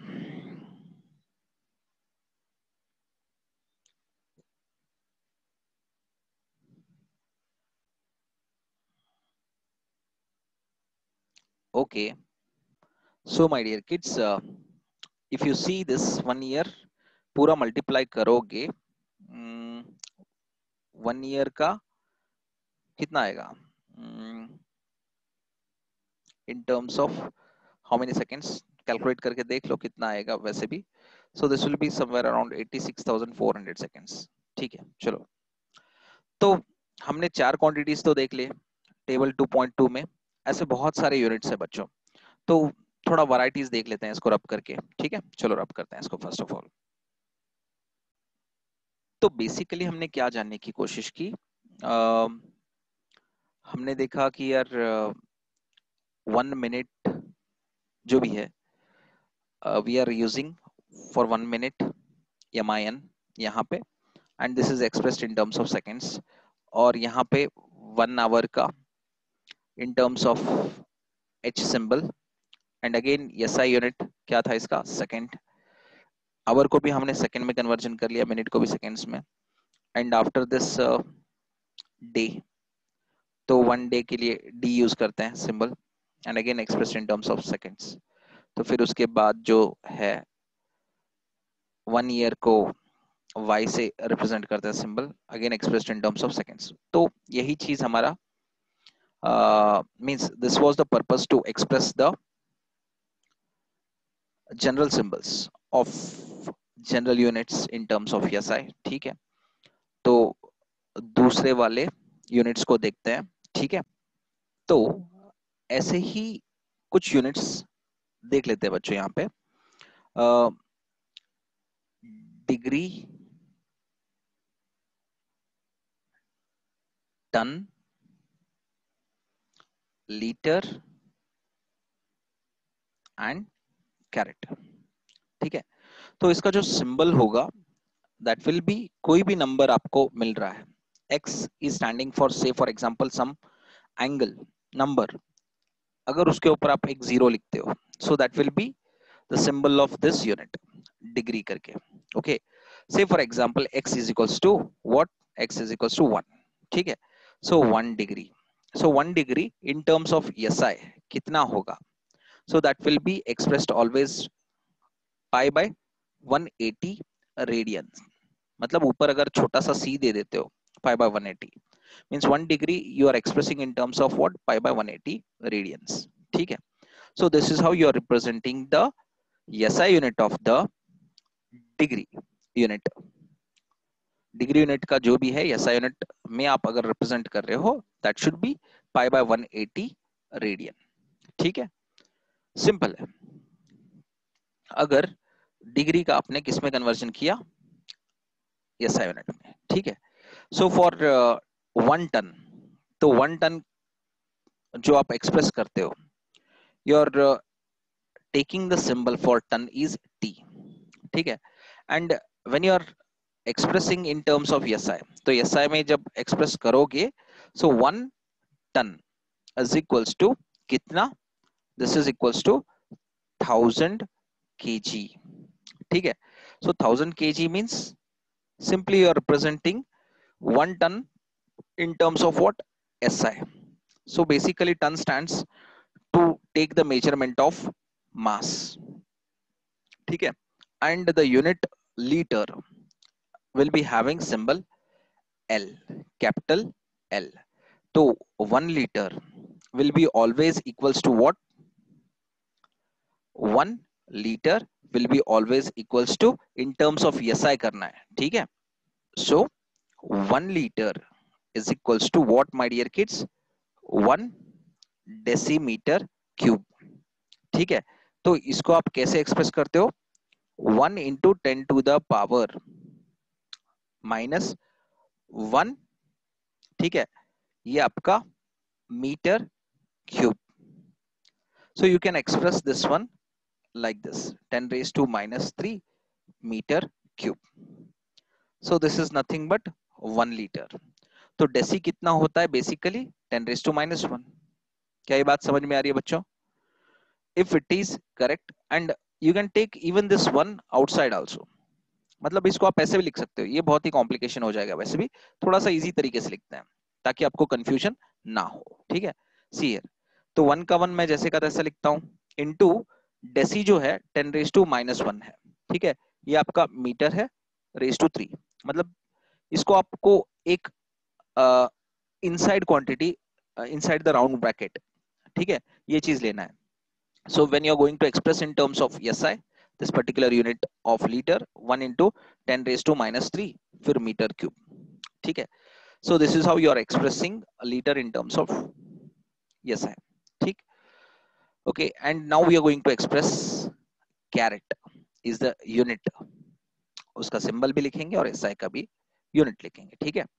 Speaker 1: Okay, so my dear kids, if you see this 1 year पूरा मल्टीप्लाई करोगे, 1 ईयर का कितना आएगा in terms of how many seconds? Calculate करके देख लो कितना आएगा वैसे भी। So this will be somewhere around 86,400 seconds. ठीक है, चलो, तो हमने 4 क्वांटिटीज तो देख लिए टेबल 2.2 में। ऐसे बहुत सारे यूनिट्स है बच्चों, तो थोड़ा वैरायटीज देख लेते हैं इसको रब करके। ठीक है, चलो रब करते हैं इसको फर्स्ट ऑफ ऑल। तो बेसिकली हमने क्या जानने की कोशिश की? हमने देखा कि यार 1 मिनट जो भी है, we are using for 1 minute MIN यहाँ पे, and this is expressed in terms of seconds, और यहाँ पे 1 आवर का in terms of H symbol, and again SI unit क्या था इसका? सेकेंड। आवर को भी हमने सेकेंड में कन्वर्जन कर लिया, मिनट को भी सेकेंड्स में। एंड आफ्टर दिस डे, तो 1 डे के लिए D यूज करते हैं symbol, and again expressed in terms of seconds. तो फिर उसके बाद जो है 1 ईयर को Y से रिप्रेजेंट करते हैं symbol, again expressed in terms of seconds. तो यही चीज हमारा means this was the purpose to express the general symbols of general units in terms of SI। ठीक है, तो दूसरे वाले यूनिट्स को देखते हैं। ठीक है, तो ऐसे ही कुछ यूनिट्स देख लेते हैं बच्चों यहाँ पे। Degree, ton, litre and carat. ठीक है, तो इसका जो सिंबल होगा दैट विल बी, कोई भी नंबर आपको मिल रहा है, x is standing for say for example some angle number, अगर उसके ऊपर आप एक जीरो लिखते हो, so that will be the symbol of this unit, degree करके। Okay, say for example x is equals to what, x is equals to 1। ठीक है, so 1 degree, so 1 degree in terms of SI कितना होगा, so that will be expressed always pi by 180 radiance. मतलब ऊपर अगर छोटा सा c दे देते हो, pi by 180 means 1 degree you are expressing in terms of what, pi by 180 radians। ठीक है, so this is how you are representing the SI unit of the degree unit। Degree unit का जो भी है SI unit में आप अगर represent कर रहे हो, that should be pi by 180 radian. ठीक है, सिंपल है। अगर डिग्री का आपने किस में कन्वर्जन किया, SI यूनिट में। ठीक है, सो फॉर 1 टन, तो 1 टन जो आप एक्सप्रेस करते हो, your taking the symbol for ton is T। ठीक है, and when you are expressing in terms of SI, तो SI में जब एक्सप्रेस करोगे, so 1 ton is equals to कितना, this is equals to 1000 kg। ठीक है, so 1000 kg means simply you are representing 1 ton in terms of what, SI। so basically ton stands to take the measurement of mass। ठीक है, and the unit liter will be having symbol L, capital L। तो 1 liter will be always equals to what, 1 liter will be always equals to in terms of SI करना है। ठीक है, so 1 liter is equals to what my dear kids, 1 decimetre cube. ठीक है, तो इसको आप कैसे एक्सप्रेस करते हो, 1 इंटू 10 टू द पावर -1। ठीक है, ये आपका metre cube. so you can express this one like this, 10 raised to -3 meter cube। so this is nothing but 1 liter। तो डेसी कितना होता है, बेसिकली 10 raised to -1। क्या ये बात समझ में आ रही है बच्चों? if it is correct, and you can take even this one outside also, मतलब इसको आप ऐसे भी लिख सकते हो, ये बहुत ही कॉम्प्लिकेशन हो जाएगा, वैसे भी थोड़ा सा इजी तरीके से लिखते हैं ताकि आपको कंफ्यूजन ना हो। ठीक है, सी हियर, तो 1 का 1 मैं जैसे का तैसा लिखता हूं, इनटू डेसी जो है 10 रेज टू -1 है। ठीक है, ये आपका मीटर है रेज टू 3, मतलब इसको आपको एक inside quantity, inside the round bracket, ठीक है, ये चीज लेना है। so when you are going to express in terms of SI this particular unit of liter, 1 into 10 raised to -3 फिर मीटर क्यूब। ठीक है, so this is how you are expressing a liter in terms of SI। ठीक, okay, and now we are going to express carat is the unit, उसका symbol भी लिखेंगे और SI का भी यूनिट लिखेंगे। ठीक है,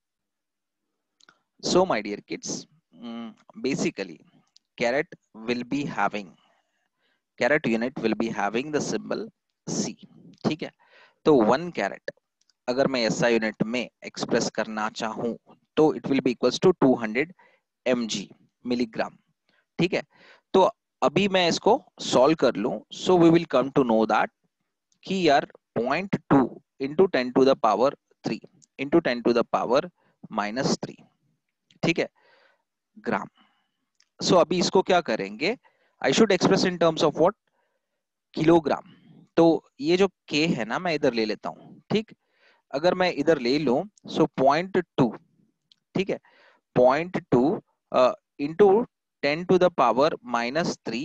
Speaker 1: so my dear kids, basically carat will be having, carat unit will be having the symbol C। ठीक है, तो 1 कैरेट अगर मैं SI यूनिट में एक्सप्रेस करना चाहूं तो it will be equals to 200 mg, milligram. ठीक है, तो अभी मैं इसको सॉल्व कर लूं, so we will come to know that कि यार 0.2 into 10 to the power 3 into 10 to the power -3, ठीक है, ग्राम। सो अभी इसको क्या करेंगे, I should express in terms of what, kilogram. तो ये जो K है ना, मैं इधर ले लेता हूं। ठीक, अगर मैं इधर ले लूं, सो 0.2, ठीक है, 0.2 into 10 to the power -3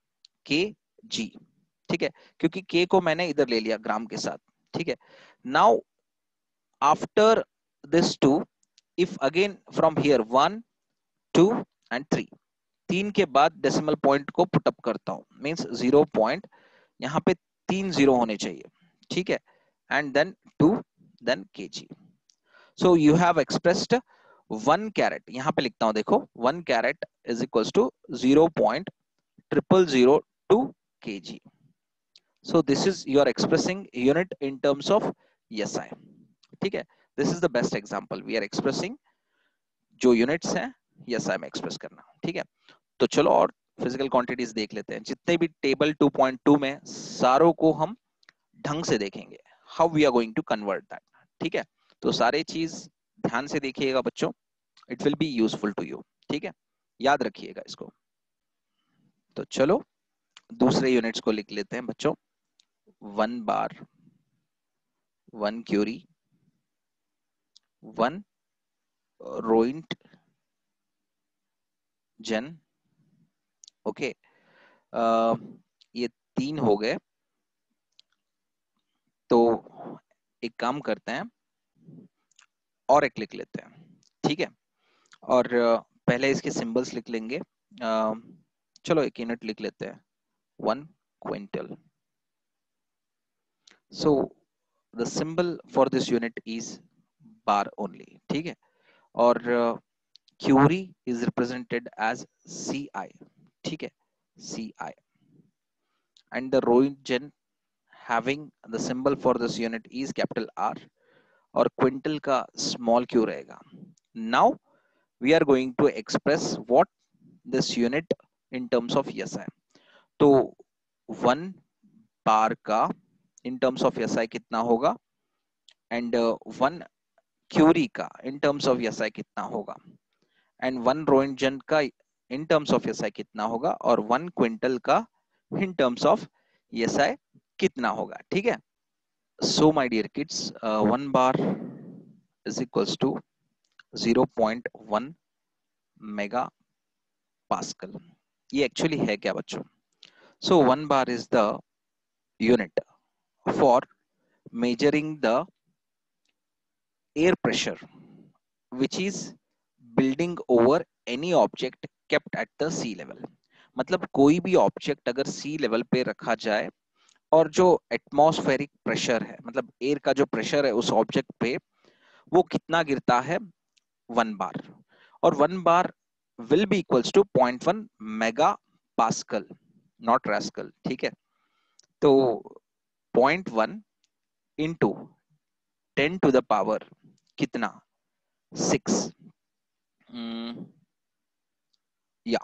Speaker 1: kg। ठीक है, क्योंकि K को मैंने इधर ले लिया ग्राम के साथ। ठीक है, now after this 2, if again from here 1 2 and 3, 3 के बाद डेसिमल पॉइंट को पुट अप करता हूं, मींस 0 पॉइंट, यहाँ पे 3 0 होने चाहिए, ठीक है, and then 2 then kg. So you have expressed 1 carat, यहाँ पे लिखता हूं देखो, 1 carat is equals to 0.00002 kg. So this is you are expressing unit in terms of SI, ठीक है. This is the best example, we are expressing जो units हैं SI में एक्सप्रेस करना, ठीक है. तो चलो और फिजिकल क्वांटिटीज देख लेते हैं. जितने भी टेबल 2.2 में सारों को हम ढंग से देखेंगे, how we are going to convert that, ठीक है. तो सारे चीज ध्यान से देखिएगा बच्चों, it will be useful to you, ठीक है, याद रखिएगा इसको. तो चलो दूसरे यूनिट्स को लिख लेते हैं बच्चों. 1 बार, 1 क्यूरी, 1 रोइंट जन, ओके. ये 3 हो गए. तो एक काम करते हैं और एक लिख लेते हैं, ठीक है. और पहले इसके सिंबल्स लिख लेंगे. चलो एक यूनिट लिख लेते हैं, 1 quintal. So the symbol for this unit is bar only, ठीक है. और curie is represented as CI, ठीक है, CI. And the roentgen having the symbol for this unit is capital R, और क्विंटल का स्मॉल क्यू रहेगा. Now we are going to express what this unit in terms of SI. तो 1 बार का in terms of SI कितना होगा, and 1 Curie का in terms of SI कितना होगा, एंड 1 रोइंटजन का इन टर्म्स ऑफ SI कितना होगा, और 1 क्विंटल का इन टर्म्स ऑफ SI कितना होगा, ठीक है. So my dear kids, 1 bar is equals to 0.1 mega pascal. ये एक्चुअली है क्या बच्चों? So 1 bar is the unit for measuring the air pressure which is building over any object kept at the sea level. मतलब कोई भी object अगर सी level पे रखा जाए और जो एटमॉस्फेरिक प्रेशर है, मतलब एयर का जो प्रेशर है उस ऑब्जेक्ट पे, वो कितना गिरता है, 1 बार. और 1 bar will be equals to 0.1 mega pascal, not rascal, ठीक है. तो 0.1 इंटू 10 टू द पावर कितना, 6, या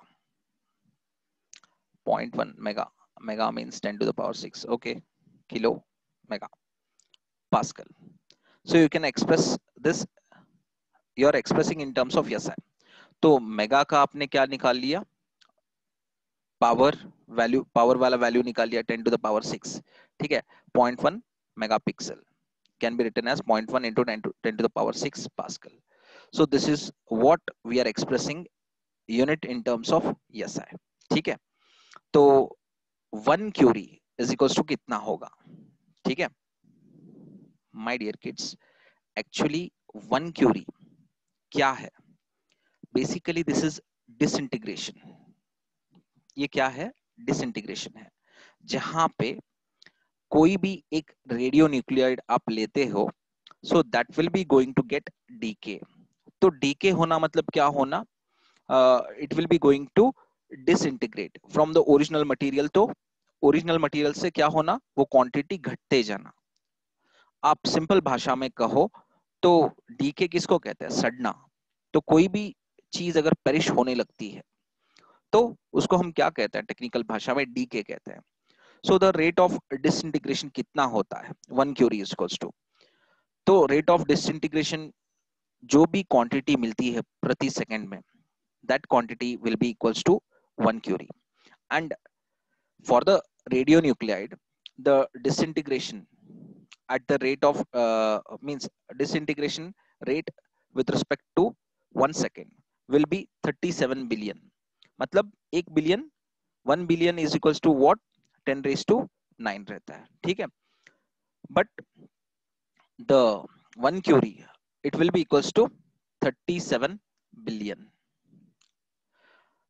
Speaker 1: 0.1 mega, mega means 10 to the power 6, okay, kilo mega pascal. So you can express this, you are expressing in terms of SI. तो mega का आपने क्या निकाल लिया, पावर वैल्यू, पावर वाला वैल्यू निकाल लिया 10 टू द पावर 6, ठीक है. 0.1 megapixel can be written as 0.1 into 10 to the power 6 Pascal. So this is what we are expressing unit in terms of SI, ठीक है. तो 1 क्यूरी is equals to कितना होगा, ठीक है. My dear kids, actually 1 curie क्या है, basically this is disintegration. ये क्या है, डिसइंटीग्रेशन है. जहां पे कोई भी एक रेडियो न्यूक्लियोइड आप लेते हो, so that will be going to get decay. तो डीके होना मतलब क्या होना, it will be going to disintegrate from the original material. तो ओरिजिनल मटेरियल से क्या होना, वो क्वांटिटी घटते जाना. आप सिंपल भाषा में कहो तो डीके किसको कहते हैं, सड़ना. तो कोई भी चीज अगर पेरिश होने लगती है तो उसको हम क्या कहते हैं, टेक्निकल भाषा में डीके कहते हैं. So the rate of disintegration कितना होता है, 1 क्यूरी इज इक्वल्स टू. तो रेट ऑफ डिसइंटीग्रेशन जो भी क्वांटिटी मिलती है प्रति सेकंड में, that quantity will be equals to 1 curie. And for the radionuclide, the disintegration at the rate of means disintegration rate with respect to 1 second will be 37 billion. मतलब 1 billion, 1 billion is equals to what, 10 raise to 9 रहता है, ठीक है. But the 1 curie it will be equals to 37 billion.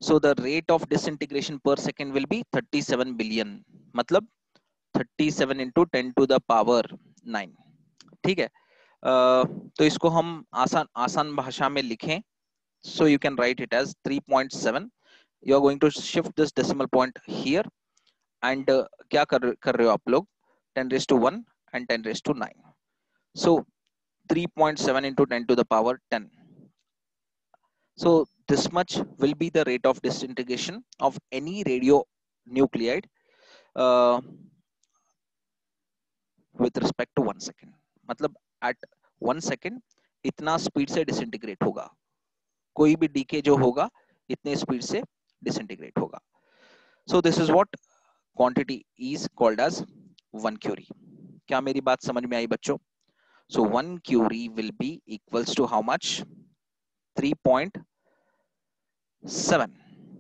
Speaker 1: So the rate of disintegration per second will be 37 billion, मतलब 37 into 10 to the power 9. ठीक है. तो इसको हम आसान आसान भाषा में लिखें, so you can write it as 3.7. you are going to shift this decimal point here and क्या कर रहे हो आप लोग, 10 raised to 1 and 10 raised to 9. So 3.7 into 10 to the power 10. So this much will be the rate of disintegration of any radionuclide uh, with respect to 1 second. मतलब at 1 second इतना speed से disintegrate होगा, कोई भी DK जो होगा इतने speed से डिसइंटीग्रेट होगा. So this is what quantity is called as 1 curie. क्या मेरी बात समझ में आई बच्चों? So 1 curie will be equals to how much? 3.7.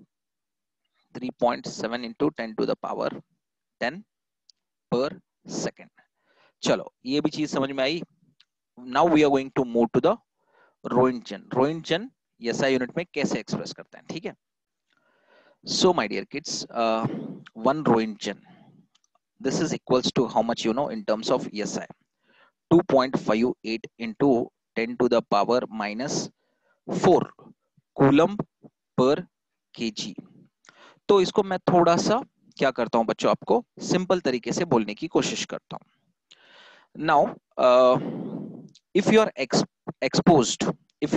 Speaker 1: 3.7 into 10 to the power 10 per second. चलो ये भी चीज समझ में आई. Now we are going to move to the Roentgen. Roentgen SI unit में कैसे एक्सप्रेस करते हैं, ठीक है? So my dear kids, 1 Roentgen, this is equals to how much you know in terms of SI? 2.58 into 10 to the power minus 4 coulomb per kg. तो इसको मैं थोड़ा सा क्या करता हूं बच्चों, आपको सिंपल तरीके से बोलने की कोशिश करता हूं. Now if you are exposed, if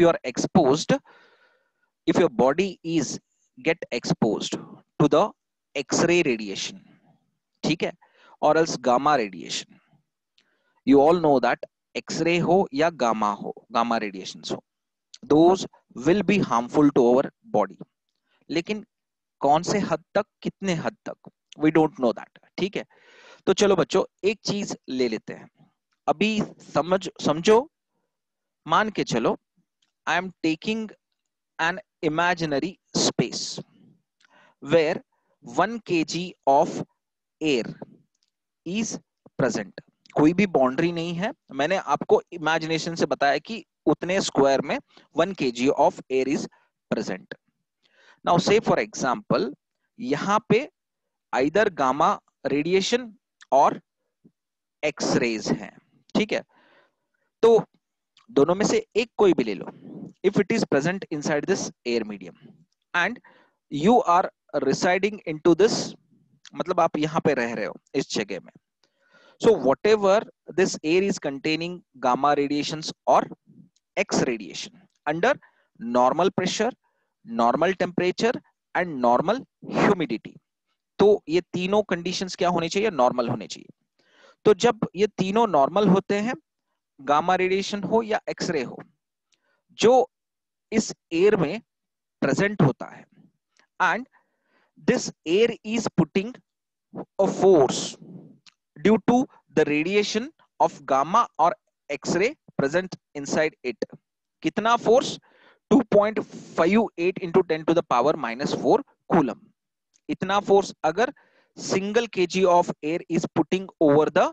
Speaker 1: your body is get exposed to the X-ray radiation, ठीक है, or else gamma radiation. You all know that X-ray हो या gamma radiations हो, those will be harmful to our body. लेकिन कौन से हद तक, कितने हद तक, we don't know that. ठीक है, तो चलो बच्चों एक चीज ले लेते हैं. अभी समझो, मान के चलो I am taking an imaginary space where 1 kg of air is present. कोई भी बाउंड्री नहीं है, मैंने आपको इमेजिनेशन से बताया कि उतने स्क्वायर में 1 kg of air is present. Now say for example यहां पे either gamma radiation और X-rays हैं, ठीक है, तो दोनों में से एक कोई भी ले लो. If it is present inside this air medium and you are residing into this, मतलब आप यहां पे रह रहे हो इस जगह में, so whatever this air is containing gamma radiations or X radiation under normal pressure, normal temperature and normal humidity. तो ये तीनों कंडीशंस क्या होनी चाहिए? नॉर्मल होने चाहिए. तो जब ये तीनों नॉर्मल होते हैं, गामा रेडिएशन हो या एक्सरे हो, जो इस एयर में प्रेजेंट होता है, and this air is putting a force due to the radiation of gamma और एक्सरे प्रेजेंट इनसाइड इट. कितना force? 2.58 into 10 to the power minus 4 coulomb. इतना फोर्स अगर single kg of air is putting over the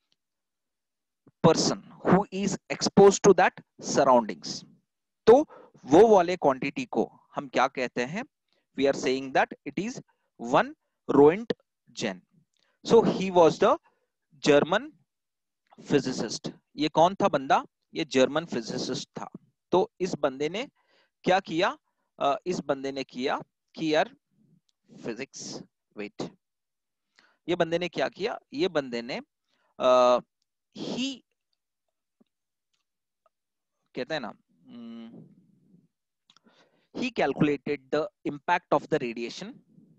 Speaker 1: person who is expose to that surroundings, तो वो वाले quantity को हम क्या कहते हैं? We are saying that it is 1 Roentgen. So he was the German physicist. ये कौन था बंदा? ये जर्मन फिजिसिस्ट था. तो इस बंदे ने क्या किया? इस बंदे ने किया कि यार फिजिक्स, वेट, ये बंदे ने क्या किया? ये बंदे ने ही कहते हैं ना, he calculated the impact of the radiation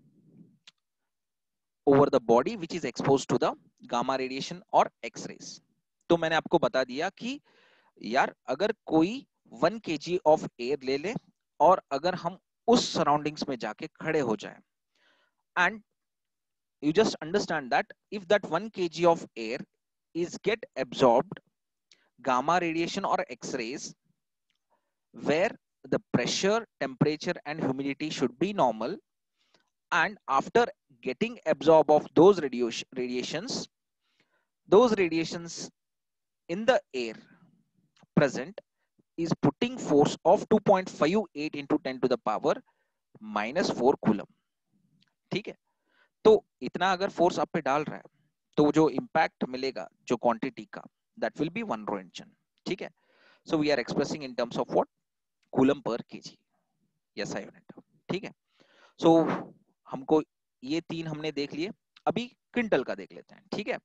Speaker 1: over the body which is exposed to the gamma radiation or X-rays. तो मैंने आपको बता दिया कि यार अगर कोई 1 kg of air ले ले और अगर हम उस सराउंडिंग्स में जाके खड़े हो जाएं, and you just understand that if that 1 kg of air is get absorbed gamma radiation or X-rays where the pressure, temperature and humidity should be normal, and after getting absorbed of those radiations, those radiations in the air present is putting force of 2.58 into 10 to the power -4 coulomb, ठीक है। तो इतना अगर force आप पे डाल रहा है तो जो इम्पैक्ट मिलेगा जो क्वांटिटी का, दैट विल बी 1 रोएंटन, ठीक है। So we are expressing in terms of what, coulomb per kg, SI unit, ठीक है। सो हमको ये 3 हमने देख लिए, अभी क्विंटल का देख लेते हैं, ठीक है।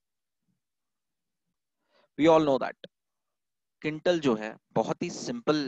Speaker 1: We all know that quintal जो है बहुत ही सिंपल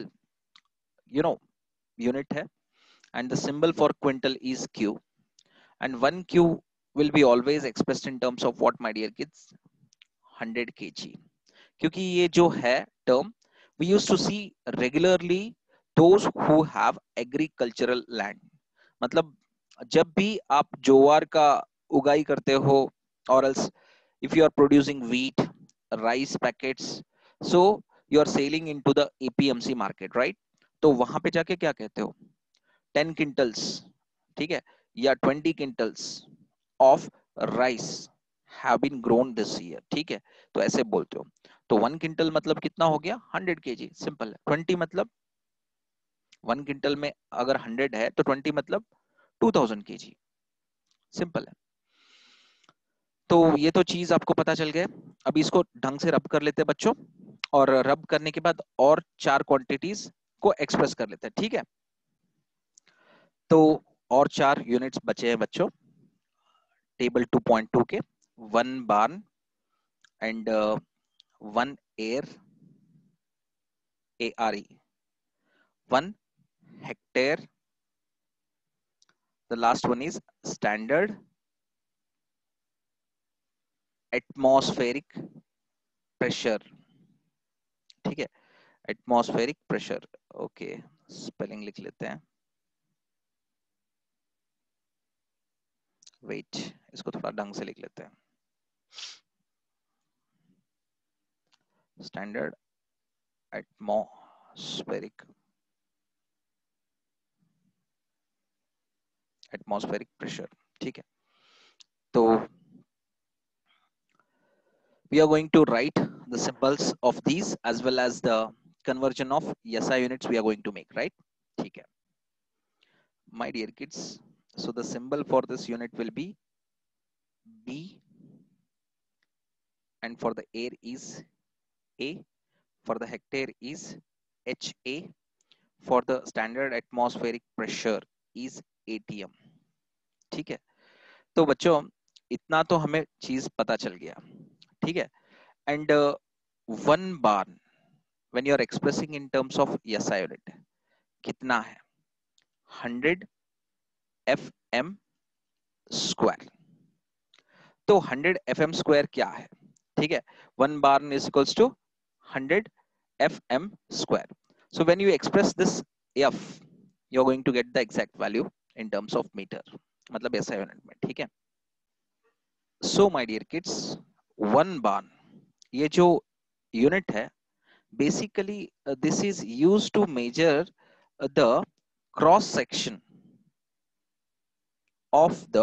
Speaker 1: यूनिट है, and the symbol for quintal is Q, and 1 Q will be always expressed in terms of what, my dear kids, 100 kg, क्योंकि ये जो है term we used to see regularly those who have agricultural land, मतलब जब भी आप ज्वार का उगाई करते हो, or else if you are producing wheat, rice packets, so you are selling into the APMC market, right? तो वहां पे जाके क्या कहते हो, 10 क्विंटल्स, ठीक है, या 20 quintals of rice have been grown this year, ठीक है, तो ऐसे बोलते हो। तो 1 क्विंटल मतलब कितना हो गया, 100 केजी, सिंपल है। 20 मतलब 1 क्विंटल में अगर 100 है तो 20 मतलब 2000 केजी, सिंपल है। तो ये तो चीज आपको पता चल गया। अभी इसको ढंग से रब कर लेते हैं बच्चों, और रब करने के बाद और 4 क्वांटिटीज को एक्सप्रेस कर लेते हैं, ठीक है। तो और 4 यूनिट्स बचे हैं बच्चों टेबल 2.2 के, 1 barn and 1 air, ARE, 1 hectare, the last one is standard atmospheric pressure, ठीक है, एटमॉस्फेरिक प्रेशर, ओके, स्पेलिंग लिख लेते हैं, वेट, इसको थोड़ा ढंग से लिख लेते हैं, स्टैंडर्ड एटमॉस्फेरिक प्रेशर, ठीक है। तो we are going to write the symbols of these as well as the conversion of SI units we are going to make, right? ठीक है, my dear kids, so the symbol for this unit will be B, and for the air is A, for the hectare is HA, for the standard atmospheric pressure is ATM, ठीक है। तो बच्चों इतना तो हमें चीज पता चल गया, ठीक है। And 1 bar when you are expressing in terms of SI unit कितना है, 100 FM स्क्वायर। तो 100 FM स्क्वायर क्या है, ठीक है, 1 bar is equals to 100 FM square. So when you express this F, you are going to get the exact value in terms of meter, मतलब SI unit में, ठीक है। So my dear kids, 1 बार ये जो यूनिट है, basically this is used to measure the cross section of the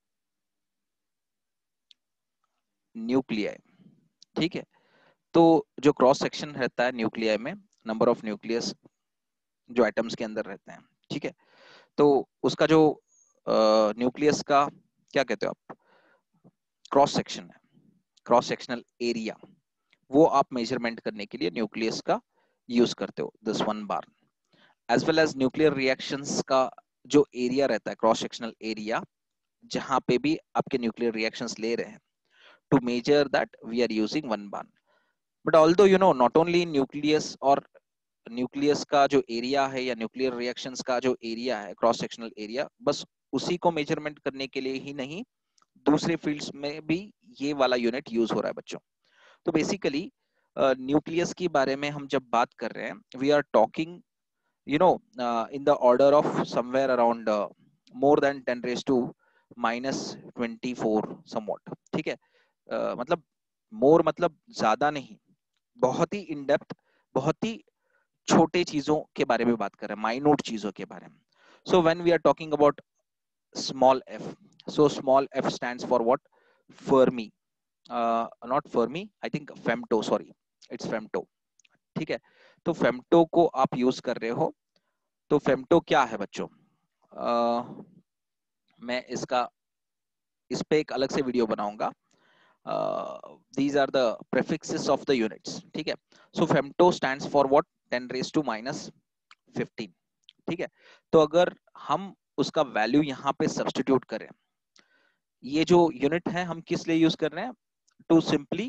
Speaker 1: nuclei, ठीक है। तो जो क्रॉस सेक्शन रहता है न्यूक्लियाई में, नंबर ऑफ न्यूक्लियस जो एटम्स के अंदर रहते हैं, ठीक है, तो उसका जो न्यूक्लियस का क्या कहते हो आप, क्रॉस सेक्शन है, क्रॉस सेक्शनल एरिया, वो आप मेजरमेंट करने के लिए न्यूक्लियस का यूज करते हो, this 1 bar. As well as nuclear reactions का जो एरिया रहता है, क्रॉस सेक्शनल एरिया, जहां पे भी आपके न्यूक्लियर रिएक्शंस ले रहे हैं, to measure that we are using 1 bar. But although not only nucleus और न्यूक्लियस का जो एरिया है या न्यूक्लियर रिएक्शंस का जो एरिया है, क्रॉस सेक्शनल एरिया, बस उसी को मेजरमेंट करने के लिए ही नहीं, दूसरे फील्ड्स में भी ये वाला यूनिट यूज हो रहा है बच्चों। तो बेसिकली न्यूक्लियस के बारे में हम जब बात कर रहे हैं, we are talking in the order of somewhere around more than 10 raised to -24 somewhat, ठीक है। मतलब मोर मतलब ज्यादा नहीं, बहुत ही इन डेप्थ, बहुत ही छोटे चीजों के बारे में बात कर रहे हैं, माइन्यूट चीजों के बारे में। So when we are talking about small f, so small f stands for what, fermi, not fermi, I think femto, sorry it's femto, ठीक है। तो फेम्टो को आप यूज कर रहे हो, तो फेम्टो क्या है बच्चों, मैं इसका इस पे एक अलग से वीडियो बनाऊंगा. These are the prefixes of the units. ठीक है. So femto stands for what? 10 raised to minus 15. ठीक है. तो अगर हम उसका वैल्यू यहाँ पे सब्स्टिट्यूट करें, ये जो यूनिट है हम किस लिए यूज कर रहे हैं? To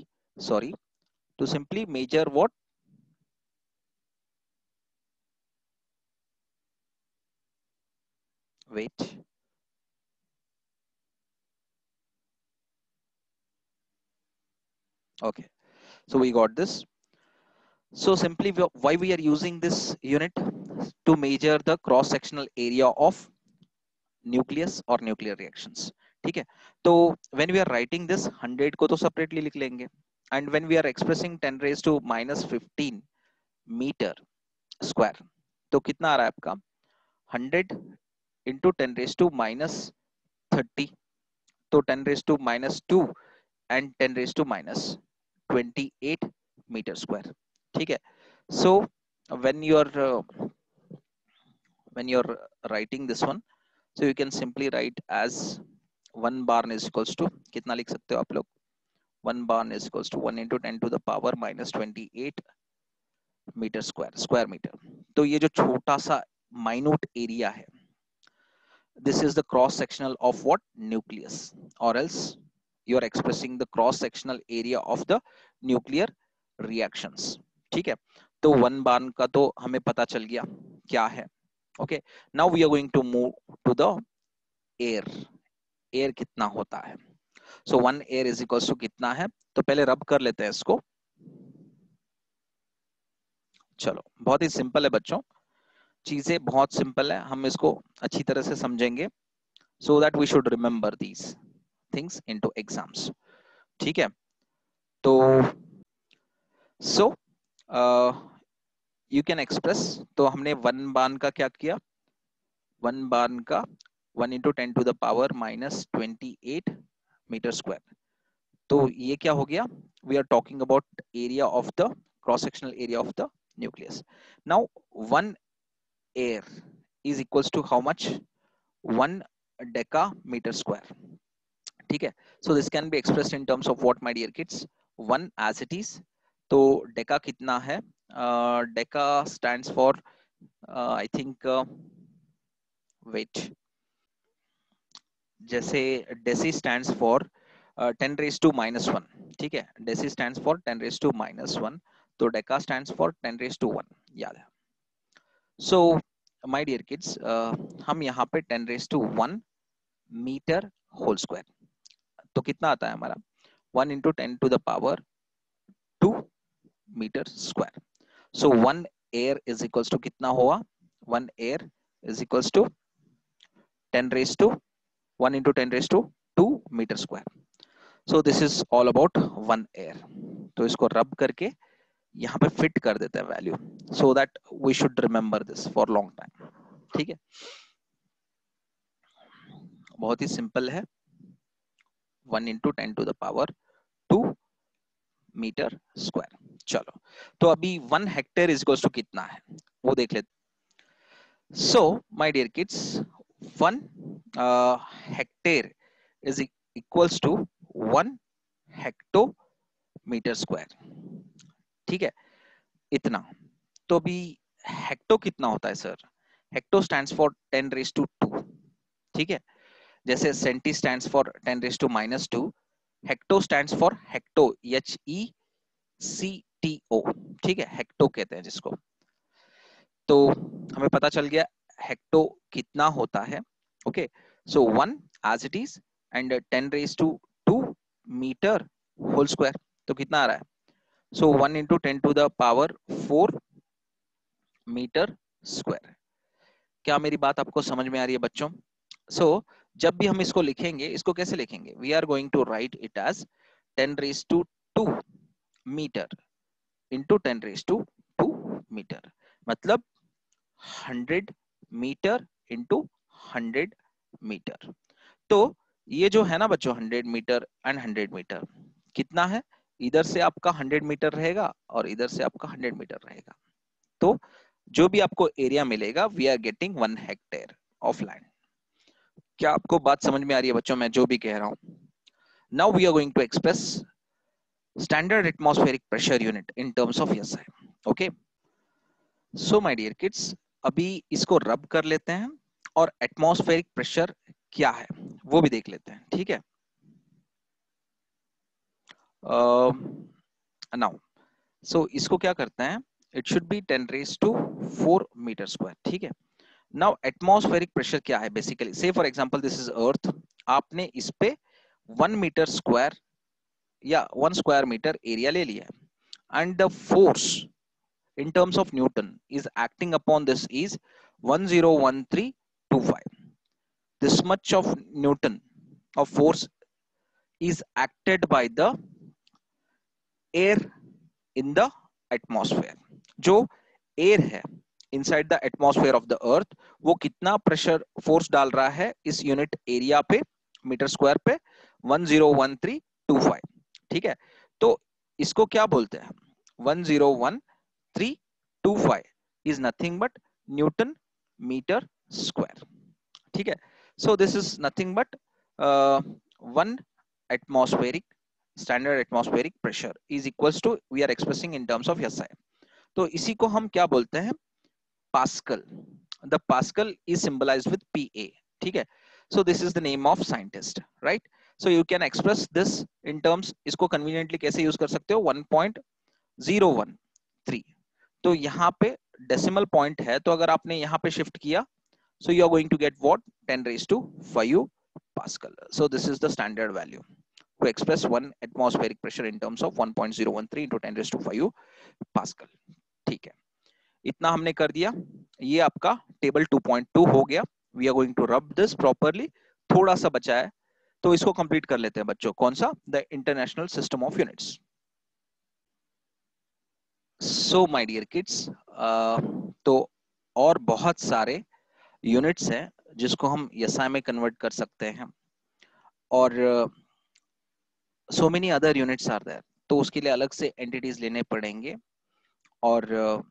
Speaker 1: simply measure what? Wait. Okay, so we got this. So simply why we are using this unit? To measure the cross sectional area of nucleus or nuclear reactions. ठीक है. तो when we are writing this 100 को तो separately लिख लेंगे, and when we are expressing 10 raised to minus 15 metre square, तो कितना आ रहा है आपका? 100 इंटू 10 raised to minus 30, तो 10 raised to minus 2 and 10 raised to minus 28 metre square. ठीक है. So when you're writing this one, so you can simply write as 1 barn is equals to, कितना लिख सकते हो आप लोग? 1 barn is equals to 1 into 10 to the power minus 28 metre square metre. तो ये जो छोटा सा माइन्यूट एरिया है, this is the cross sectional of what? Nucleus, or else you are expressing the cross sectional area of the nuclear reactions. ठीक है. तो 1 barn का तो हमें पता चल गया क्या है. Okay, now we are going to move to the air. Air कितना होता है? So 1 air is equal to कितना है? तो पहले रब कर लेते हैं इसको. चलो, बहुत ही सिंपल है बच्चों, चीजें बहुत सिंपल है, हम इसको अच्छी तरह से समझेंगे so that we should remember these things into exams. ठीक है. तो सो यू कैन एक्सप्रेस, तो हमने 1 बार का क्या किया? 1 बार का 1 into 10 to the power minus 28 metre square. तो ये क्या हो गया? We are talking about area of the cross sectional area of the nucleus. Now 1 air is equals to how much? 1 decametre square. ठीक है. So this can be expressed in terms of what my dear kids? 1 as it is. तो deca कितना है? Deca stands for I think wait, जैसे deci stands for 10 raised to minus 1. ठीक है. Deci stands for 10 raised to minus 1, तो deca stands for 10 raised to 1. याद है. So my dear kids, हम यहाँ पे 10 raised to 1 metre whole square, तो कितना आता है हमारा? 1 into 10 to the power 2 metre square. So 1 air is equals to कितना हुआ? 1 air is equals to 10 raised to 1 into 10 raised to 2 metre square. So this is all about 1 air. तो इसको रब करके यहाँ पे फिट कर देते हैं value, so that we should remember this for long time. ठीक है. बहुत ही सिंपल है. 1 into 10 to the power 2 metre square. चलो, तो अभी 1 हेक्टेयर इज इक्वल्स टू कितना है वो देख लेते. So my dear kids, 1 hectare is equals to 1 hectometre square. ठीक है. इतना. तो अभी हेक्टो कितना होता है sir? Hecto stands for 10 raised to 2. ठीक है. जैसे centi stands for 10 raised to minus 2, hecto stands for hecto, HECTO. ठीक है. हेक्टो कहते हैं जिसको. तो हमें पता चल गया हेक्टो कितना होता है. Okay. So 1 as it is and 10 raised to 2 metre whole square, तो कितना आ रहा है? So 1 into 10 to the power 4 metre square. क्या मेरी बात आपको समझ में आ रही है बच्चों? So जब भी हम इसको लिखेंगे, इसको कैसे लिखेंगे? We are going to write it as 10 raised to 2 metre into 10 raised to 2 metre, मतलब 100 मीटर into 100 मीटर. तो ये जो है ना बच्चों 100 मीटर एंड 100 मीटर कितना है? इधर से आपका 100 मीटर रहेगा और इधर से आपका 100 मीटर रहेगा. तो जो भी आपको एरिया मिलेगा, we are getting 1 hectare of land. क्या आपको बात समझ में आ रही है बच्चों, मैं जो भी कह रहा हूं? Now we are going to express standard atmospheric pressure unit in terms of SI. Okay, so my dear kids, अभी इसको रब कर लेते हैं और एटमॉस्फेरिक प्रेशर क्या है वो भी देख लेते हैं. ठीक है, नाउ सो इसको क्या करते हैं, it should be 10 raised to 4 metre square. ठीक है, नाउ एटमॉस्फेरिक प्रेशर क्या है basically, say for example this is earth, आपने इस पे 1 मीटर स्क्वायर या 1 स्क्वायर मीटर एरिया ले लिया है and the force in terms of Newton is acting upon this is 101325. This much of Newton of force is acted by the air in the atmosphere. जो air है inside the atmosphere of the earth, वो कितना pressure force डाल रहा है इस unit area पे, metre square पे, 101325. ठीक है, तो इसको क्या बोलते हैं, 101325 is nothing but Newton meter square. ठीक है, so this is nothing but one atmospheric standard atmospheric pressure is equals to, we are expressing in terms of SI. तो इसी को हम क्या बोलते हैं, pascal. The Pascal is symbolized with PA. ठीक है, so this is the name of scientist, right? So you can express this in terms, इसको conveniently कैसे यूज कर सकते हो, 1.013. तो यहाँ पे डेसिमल पॉइंट है, तो अगर आपने यहाँ पे शिफ्ट किया, so you are going to get what, 10 raised to 5 Pascal. So this is the standard value to express one atmospheric pressure in terms of 1.013 into 10 raised to 5 Pascal. ठीक है, इतना हमने कर दिया, ये आपका टेबल 2.2 हो गया. We are going to rub this properly. थोड़ा सा बचा है, तो इसको कंप्लीट कर लेते हैं बच्चों. कौन सा, the international system of units. So my dear kids, तो और बहुत सारे यूनिट्स हैं जिसको हम एसआई में कन्वर्ट कर सकते हैं, और so many other units are there. तो उसके लिए अलग से एंटिटीज लेने पड़ेंगे, और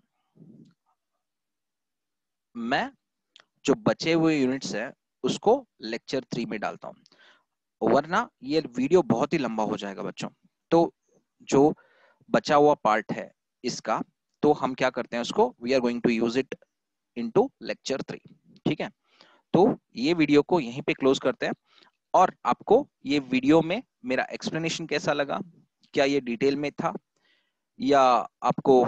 Speaker 1: मैं जो बचे हुए यूनिट्स हैं उसको लेक्चर 3 में डालता हूँ, वरना ये वीडियो बहुत ही लंबा हो जाएगा बच्चों. तो जो बचा हुआ पार्ट है इसका, तो हम क्या करते हैं उसको, we are going to use it into lecture 3. ठीक है, तो ये वीडियो को यहीं पे क्लोज करते हैं. और आपको ये वीडियो में मेरा एक्सप्लेनेशन कैसा लगा, क्या ये डिटेल में था, या आपको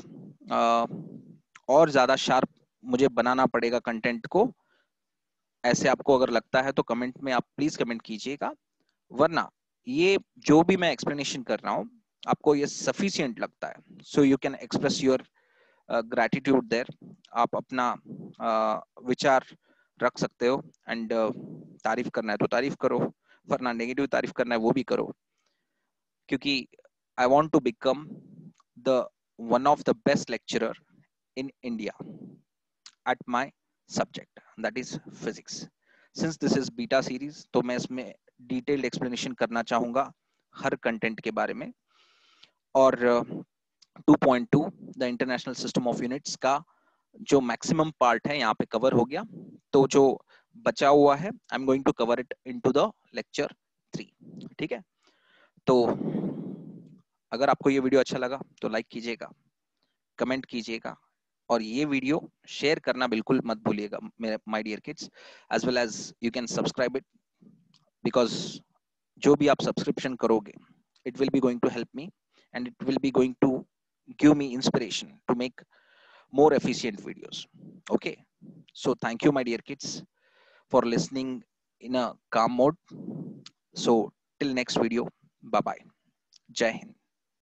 Speaker 1: और ज्यादा शार्प मुझे बनाना पड़ेगा कंटेंट को, ऐसे आपको अगर लगता है तो कमेंट में आप प्लीज कमेंट कीजिएगा. वरना ये जो भी मैं एक्सप्लेनेशन कर रहा हूँ आपको ये सफिशिएंट लगता है, so you can express your gratitude there. आप अपना विचार रख सकते हो, एंड तारीफ करना है तो तारीफ करो, वरना नेगेटिव तारीफ करना है वो भी करो, क्योंकि I want to become the one of the best lecturer in India at my subject, that is physics. Since this is beta series, तो मैं इसमें detailed explanation करना चाहूंगा हर कंटेंट के बारे में. और 2.2 the international system of units का जो मैक्सिमम पार्ट है यहाँ पे कवर हो गया. तो जो बचा हुआ है I am going to cover it into the lecture 3. ठीक है, तो अगर आपको ये वीडियो अच्छा लगा तो लाइक कीजिएगा, कमेंट कीजिएगा, और ये वीडियो शेयर करना बिल्कुल मत भूलिएगा मेरे my dear kids. As well as you can subscribe it, because जो भी आप सब्सक्रिप्शन करोगे, it will be going to help me, and it will be going to give me inspiration to make more efficient videos. Okay, so thank you my dear kids for listening in a calm mode. So till next video, bye bye, jai hind.